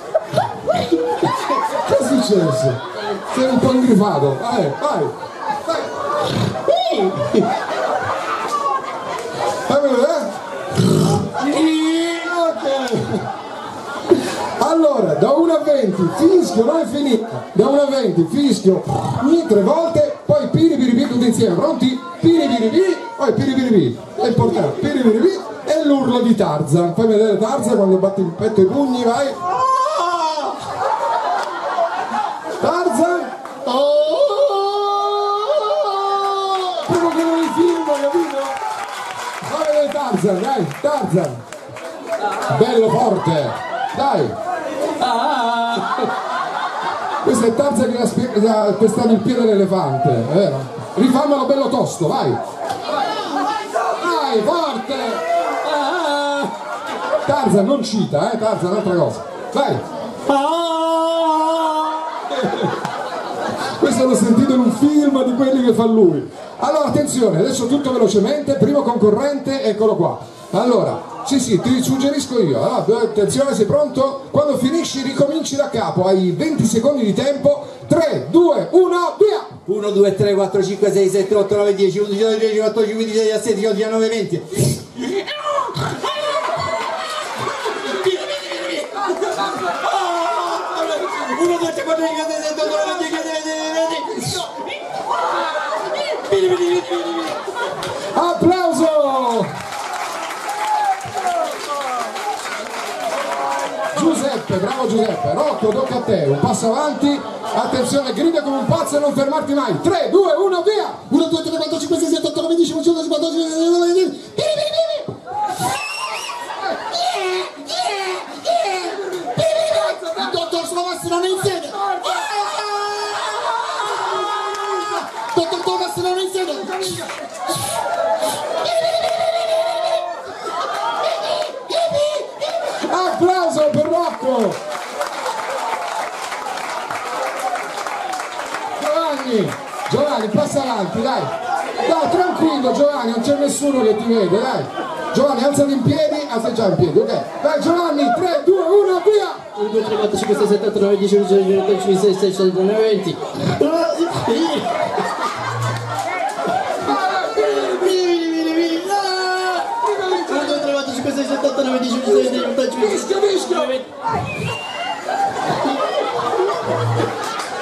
Che è successo? Sei un po' ingrifato. Vai. Fammi vedere. Ok. Allora, da 1 a 20, fischio, non è finito. Da 1 a 20, fischio, 3 volte, poi piripiripi tutti insieme, pronti? Piripiripi, poi piripiripi, è importante, piripiripi, e l'urlo di Tarzan. Fai vedere Tarzan quando batti il petto e i pugni, vai. Tarzan. Proprio che non li filmo, capito? Fai vedere Tarzan, dai, Tarzan. Bello forte, dai. Questo è Tarzan che ha pestato il piede all'elefante, è vero? Rifammelo bello tosto, vai! Vai, forte! Tarzan non cita, Tarzan è un'altra cosa. Vai! Questo l'ho sentito in un film di quelli che fa lui. Allora, attenzione, adesso tutto velocemente, primo concorrente, eccolo qua. Allora, sì, ti suggerisco io. Allora, attenzione, sei pronto? Quando finisci ricominci da capo, hai 20 secondi di tempo. 3, 2, 1, via! 1, 2, 3, 4, 5, 6, 7, 8, 9, 10, 11, 12, 13, 14, 15, 16, 17, 18, 19, 20. Applauso! Giuseppe, bravo Giuseppe. Rocco, tocca a te, un passo avanti. Attenzione, grida come un pazzo e non fermarti mai. 3, 2, 1, via! 1, 2, 3, 4, 5, 6, 7, 8, 9, 10, 11, 12, 14, 15, 16, 17, 18, 19, 20. Il dottor Slovassi non è in sede. Dottor Slovassi non è in sede. Applauso per Rocco. Giovanni, passa avanti, dai. Dai, tranquillo Giovanni, non c'è nessuno che ti vede, dai. Giovanni, alzati in piedi, sei già in piedi, ok. Dai Giovanni, 3, 2, 1, via! 1, 2, 3, 4, 5, 6, 7, 8, 9, 10, 11, 12, 13, 16, 17, 18, 19, 20.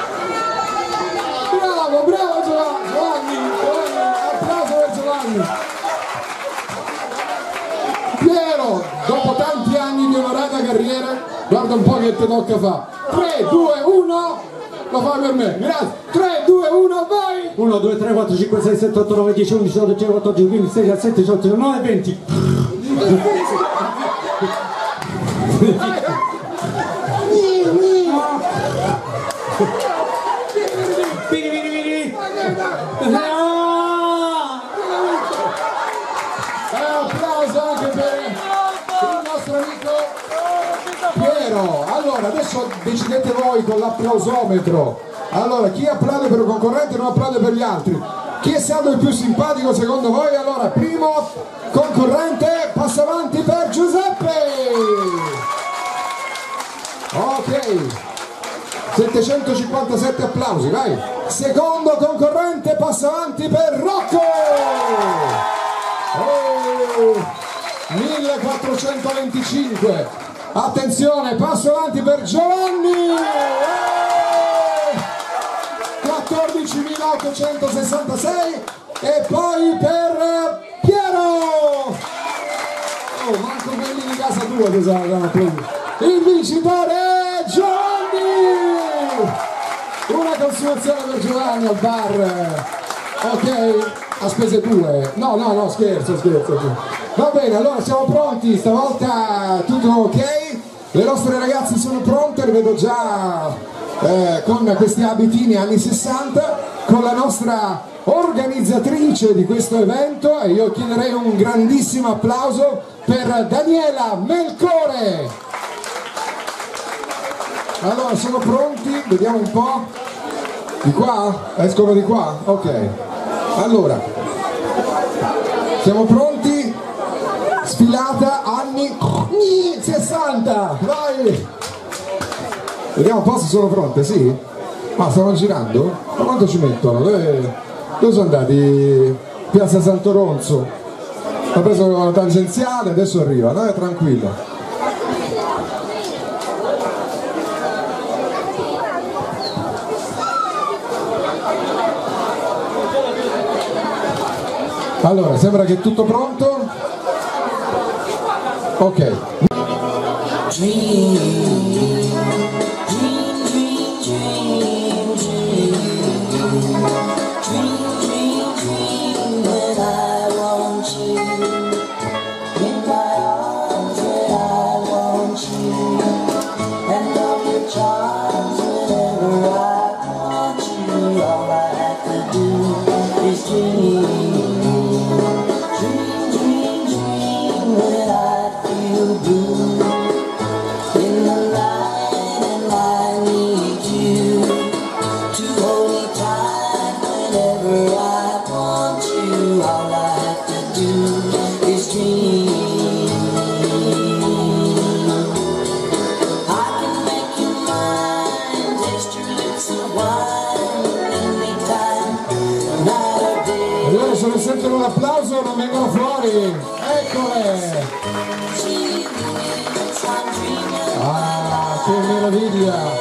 Bravo Giovanni, applauso per Giovanni. che ti tocca fa. 3, 2, 1, lo fai per me, grazie. 3, 2, 1, vai! 1, 2, 3, 4, 5, 6, 7, 8, 9, 10, 11, 12, 13, 14, 15, 16, 17, 18, 19, 20. Applauso anche per il nostro amico Piero. Allora, adesso decidete voi con l'applausometro. Allora, chi applaude per un concorrente e non applaude per gli altri. Chi è stato il più simpatico secondo voi? Allora, primo concorrente passa avanti per Giuseppe. Ok, 757 applausi, vai. Secondo concorrente passa avanti per Rocco. 1425. Attenzione, passo avanti per Giovanni. 14.866 e poi per Piero. Oh, manco quelli di casa tua ti sanno. Il vincitore è Giovanni. Una consumazione per Giovanni al bar. Ok, a spese tue. No, scherzo. Va bene, allora siamo pronti, stavolta tutto ok. Le nostre ragazze sono pronte, le vedo già con questi abitini anni 60, con la nostra organizzatrice di questo evento, e io chiederei un grandissimo applauso per Daniela Melcore. Allora, sono pronti? Vediamo un po'. Di qua? Escono di qua? Ok. Allora, siamo pronti? Sfilata anni 60, vai! Vediamo un po' se sono pronte, sì? Ma stanno girando? Ma quanto ci mettono? Dove sono andati? Piazza Santo Ronzo. Ha preso la tangenziale, adesso arriva, no? Tranquillo. Allora, sembra che è tutto pronto? Ok. Se sentono un applauso non vengono fuori, eccole! Ah, che meraviglia!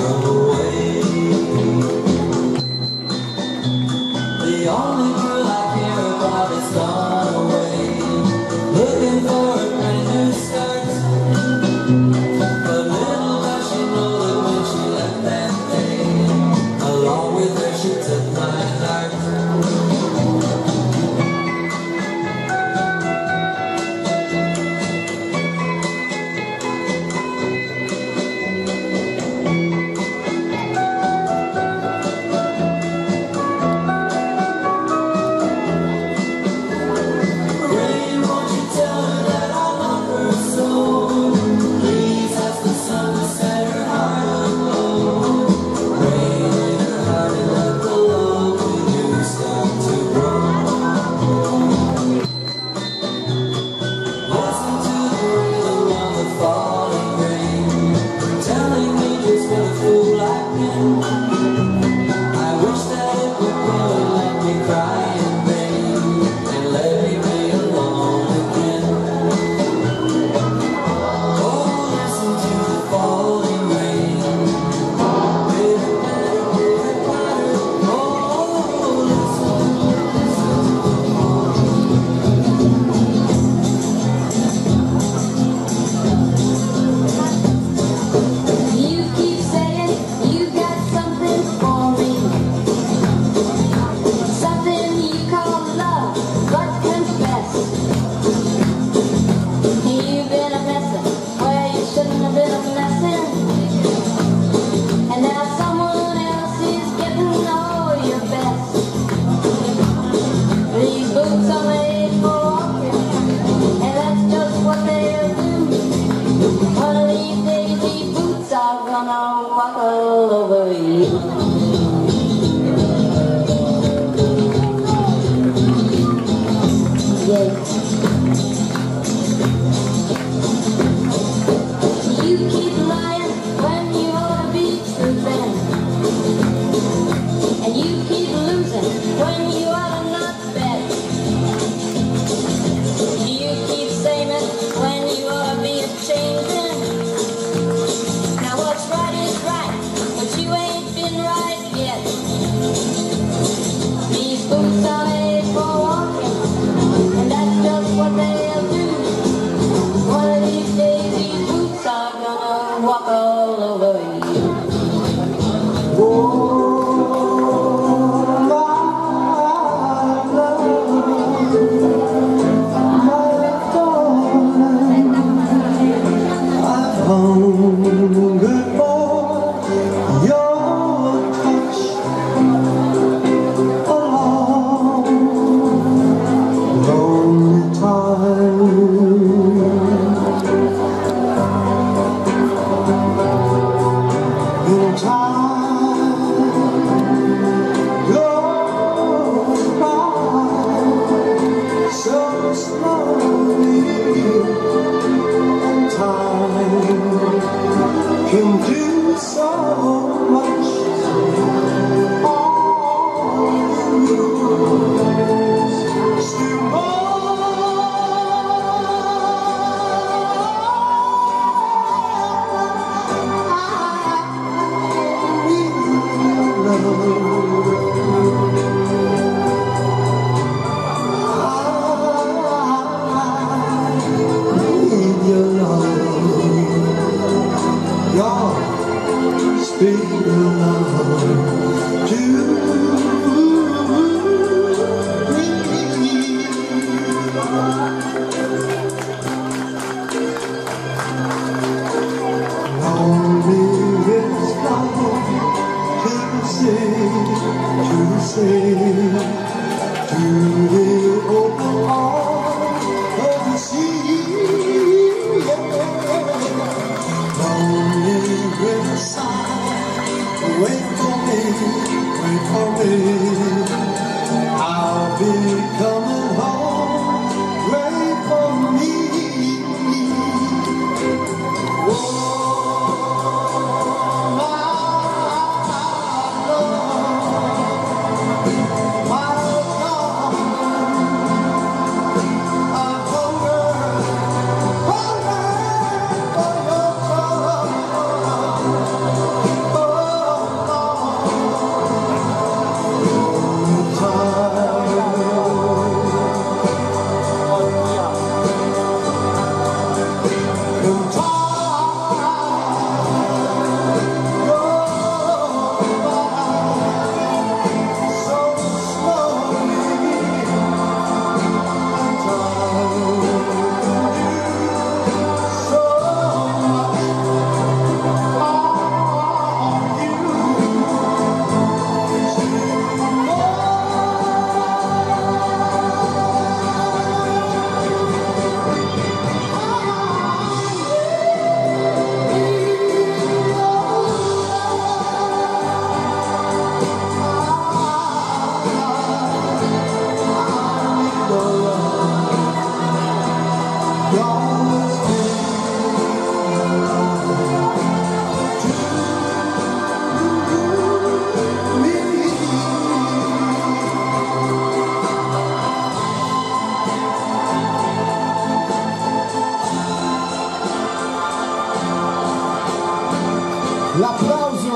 Oh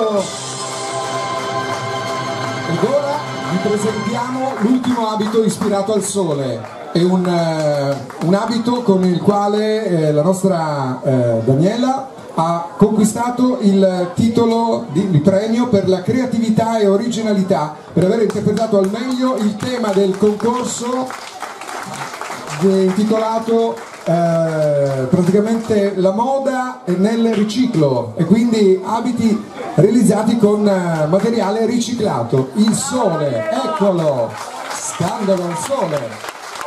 Ed ora vi presentiamo l'ultimo abito ispirato al sole. È un abito con il quale la nostra Daniela ha conquistato il titolo di premio per la creatività e originalità, per aver interpretato al meglio il tema del concorso intitolato praticamente la moda nel riciclo, e quindi abiti realizzati con materiale riciclato. Il sole, eccolo, scandalo al sole.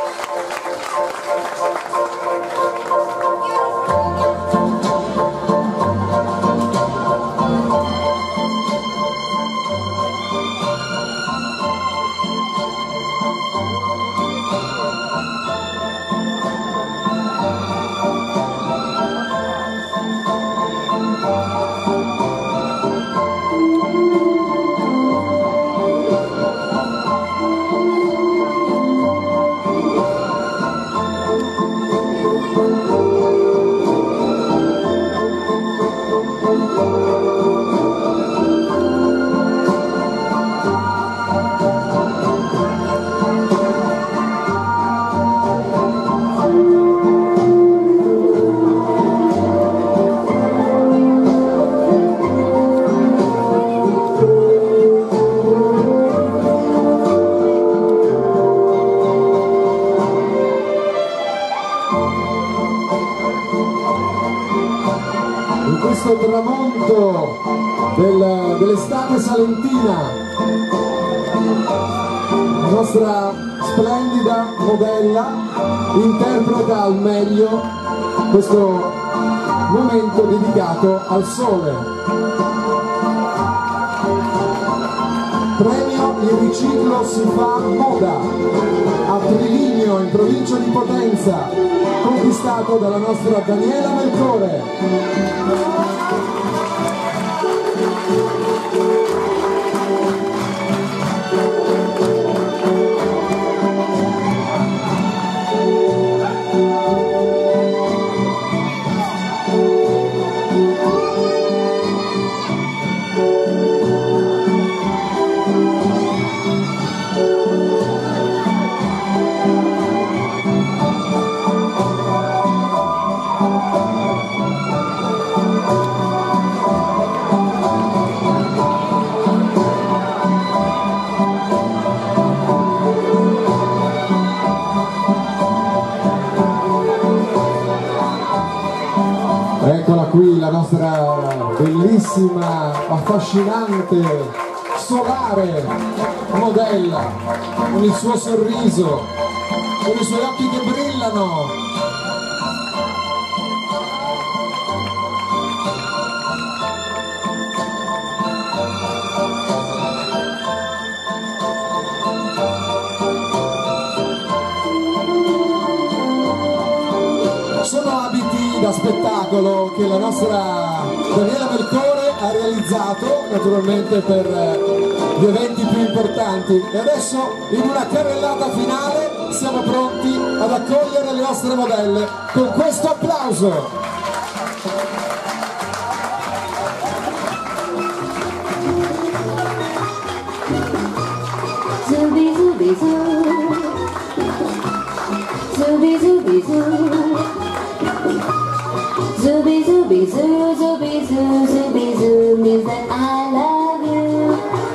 Questo tramonto dell'estate salentina, la nostra splendida modella interpreta al meglio questo momento dedicato al sole. Premio Il riciclo si fa moda a Triligno, in provincia di Potenza, conquistato dalla nostra Daniela Melcore. Eccola qui la nostra bellissima, affascinante, solare modella, con il suo sorriso, con i suoi occhi che brillano. Sono abiti da spettacolo che la nostra Daniela Melcore ha realizzato naturalmente per gli eventi più importanti, e adesso in una carrellata finale siamo pronti ad accogliere le nostre modelle con questo applauso. Zubi zubi zoo, zubi zubi zoo, zubi zubi zoo, zubi zoo, zubi zoo means that I love you.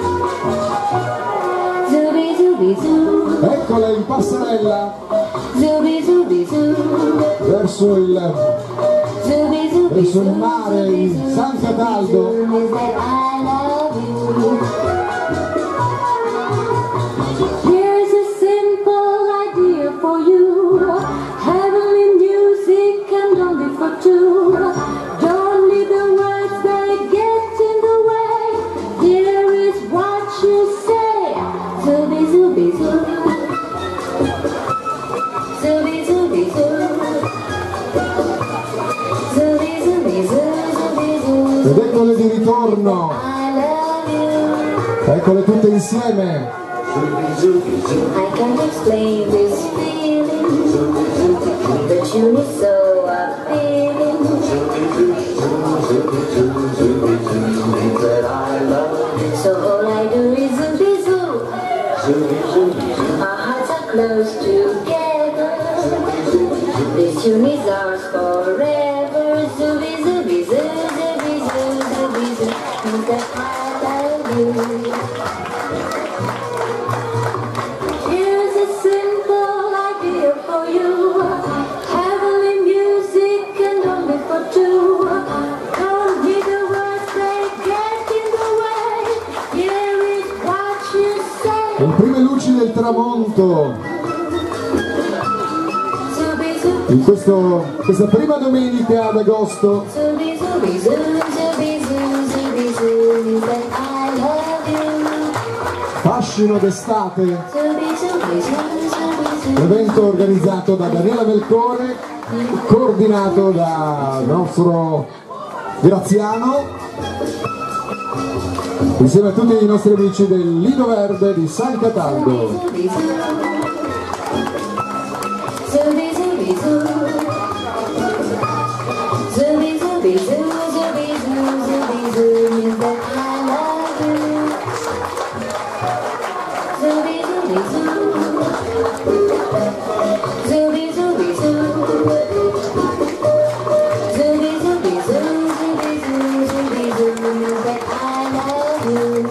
Zubi zubi zoo, Eccola in passerella zubi zubi zoo, verso il zubi zubi verso il mare di San Cataldo. means that I love you. Here's a simple idea for you. Heavenly music and only for two. Don't leave the words that get in the way. Here is what you say. Zubi zubi zoo. Zubi zubi zoo. Zubi zubi zoo. Zubi zoo. Ed eccole di ritorno, I love you. eccole tutte insieme. I can't explain this feeling. The tune is so appealing. That I close together. This tune is ours forever. Zooby, zooby, zoo, zooby, zoo, zooby, zoo. Means that I love you. Here's a simple idea for you. Heavenly music and only for two. Don't need the words, they get in the way. Here is what you say. Le prime luci del tramonto in questa prima domenica d'agosto. Zooby, zooby, zoo, zooby, zoo, zooby, zoo. Means that I love you. Fascino d'estate, Zooby, zooby, zoo, zooby, zoo. l'evento organizzato da Daniela Melcore, coordinato da nostro Graziano, insieme a tutti i nostri amici del Lido Verde di San Cataldo. Zooby, zoo. Zooby, zooby, zoo. Zooby, zooby, zoo, zooby, zoo, zooby, zoo. Means that I love you. Zooby, zooby, zoo. Zooby, zooby, zoo. Zooby, zooby, zoo, zooby, zoo, zooby, zoo. Means that I love you.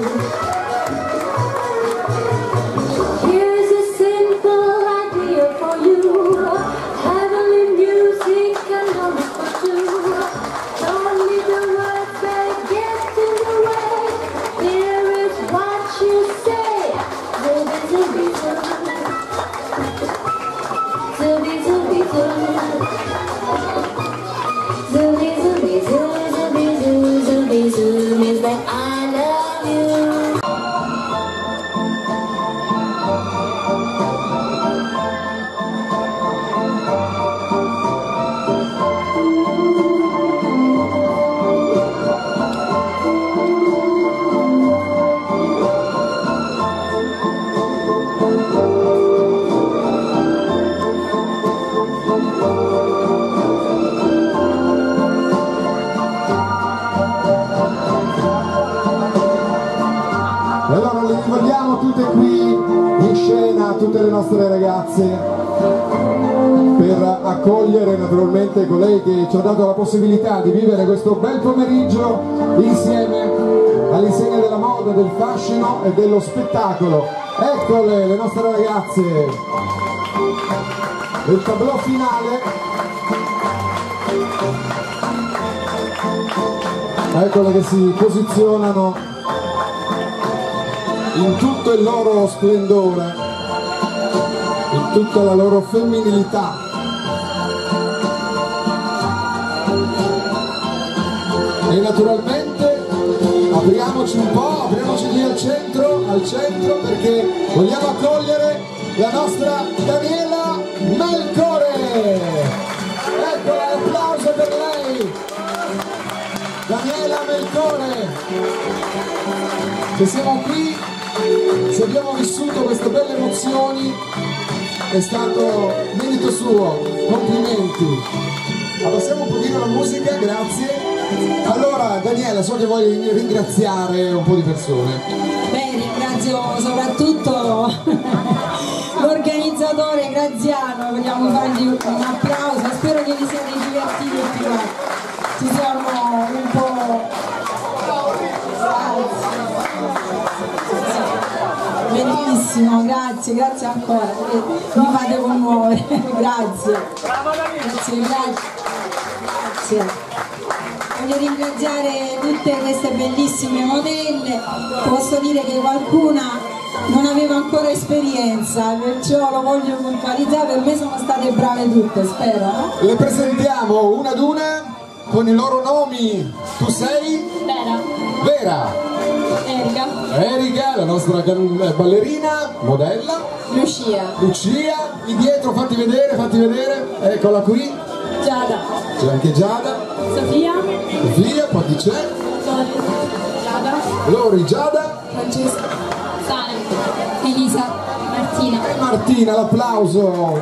Here's a simple idea for you. Heavenly music and only for two. Don't need the words, they get in the way. Here is what you say. Zooby, zooby, zoo. Zooby, zooby, zoo. Zooby, zooby, zoo, zooby, zoo, zooby, zoo. Means that I love you. E allora le ricordiamo tutte qui in scena, tutte le nostre ragazze, per accogliere naturalmente colei che ci ha dato la possibilità di vivere questo bel pomeriggio insieme all'insegna della moda, del fascino e dello spettacolo. Eccole le nostre ragazze del tableau finale. Eccole che si posizionano in tutto il loro splendore, in tutta la loro femminilità. E naturalmente apriamoci un po', apriamoci lì al centro, perché vogliamo accogliere la nostra Daniela Melcore. Eccola, l'applauso per lei, Daniela Melcore. Se siamo qui, se abbiamo vissuto queste belle emozioni, è stato merito suo, complimenti. Abbassiamo un pochino la musica, grazie. Allora Daniela, so che vuoi ringraziare un po' di persone. Beh, ringrazio soprattutto l'organizzatore Graziano, vogliamo fargli un applauso, spero che vi siate divertiti tutti quanti. Ci siamo un po'... Benissimo, grazie ancora, mi fate commuovere, grazie. Voglio ringraziare tutte queste bellissime modelle, posso dire che qualcuna non aveva ancora esperienza, perciò lo voglio puntualizzare, per me sono state brave tutte, spero. Le presentiamo una ad una con i loro nomi. Tu sei? Vera. Erika, la nostra ballerina, modella. Lucia, lì dietro, fatti vedere, eccola qui. Giada. C'è anche Giada. Sofia, poi chi c'è? Giada. Lori, Giada. Francesca. Sara. Elisa. Martina. Martina, l'applauso.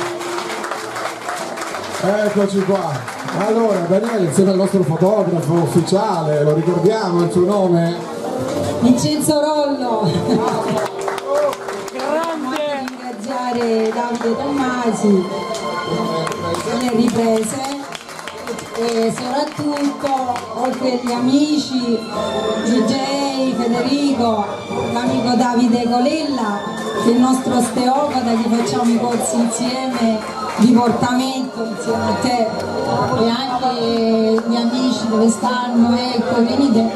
Eccoci qua. Allora, Daniele insieme al nostro fotografo ufficiale, lo ricordiamo il suo nome? Vincenzo Rollo. Grande! Ringraziare Davide Tommasi nelle riprese e soprattutto oltre agli amici DJ Federico, l'amico Davide Colella, il nostro osteopata, che facciamo i corsi insieme di portamento insieme a te, e anche gli amici dove stanno, ecco, venite,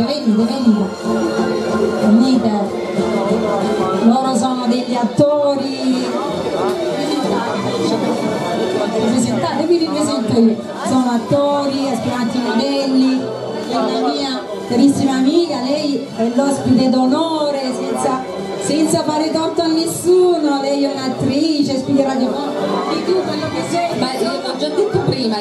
loro sono degli attori, vi ripresento io, sono attori, aspiranti modelli, è una mia carissima amica, lei è l'ospite d'onore senza fare torto a nessuno, lei è un'attrice, spiega radiofonica, e tu quello che sei. Ma io l'ho già detto prima,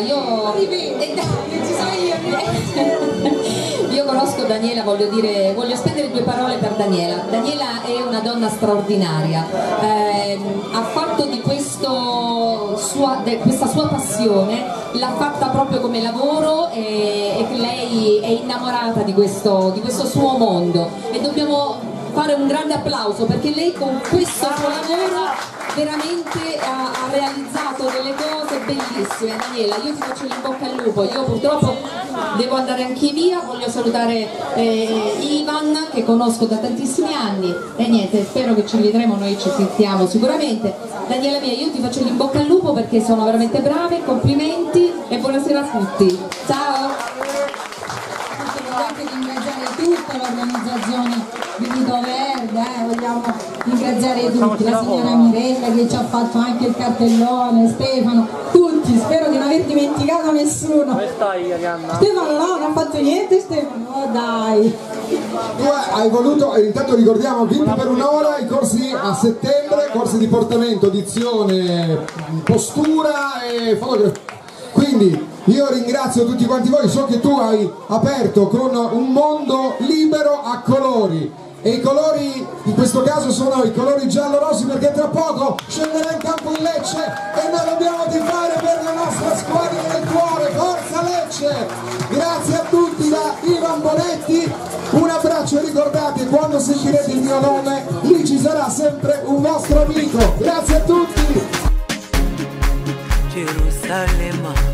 io conosco Daniela, voglio spendere 2 parole per Daniela. Daniela è una donna straordinaria, ha fatto di questa sua passione, l'ha fatta proprio come lavoro e lei è innamorata di questo suo mondo e dobbiamo fare un grande applauso perché lei con questo suo lavoro veramente ha realizzato delle cose bellissime. Daniela, io ti faccio in bocca al lupo, io purtroppo devo andare anche via, voglio salutare Ivan che conosco da tantissimi anni e niente, spero che ci rivedremo, noi ci sentiamo sicuramente. Daniela mia, io ti faccio in bocca al lupo perché sono veramente brave, complimenti e buonasera a tutti. Ciao! Voglio anche ringraziare tutta l'organizzazione di Vito Verde, vogliamo ringraziare tutti, la signora Mirella che ci ha fatto anche il cartellone, Stefano, tutti, spero di non aver dimenticato nessuno. Dove stai, Arianna? Stefano no, non ha fatto niente Stefano, oh dai. Tu hai voluto, intanto ricordiamo, VIP per un'ora, i corsi a settembre, corsi di portamento, dizione, postura e fotografia. Quindi io ringrazio tutti quanti voi, so che tu hai aperto con un mondo libero a colori e i colori in questo caso sono i colori giallo-rossi perché tra poco scenderà in campo il Lecce e noi dobbiamo tifare per la nostra squadra del cuore, forza Lecce! Grazie a tutti da Ivan Bonetti, un abbraccio e ricordate quando sentirete il mio nome lì ci sarà sempre un vostro amico, grazie a tutti! Jerusalem.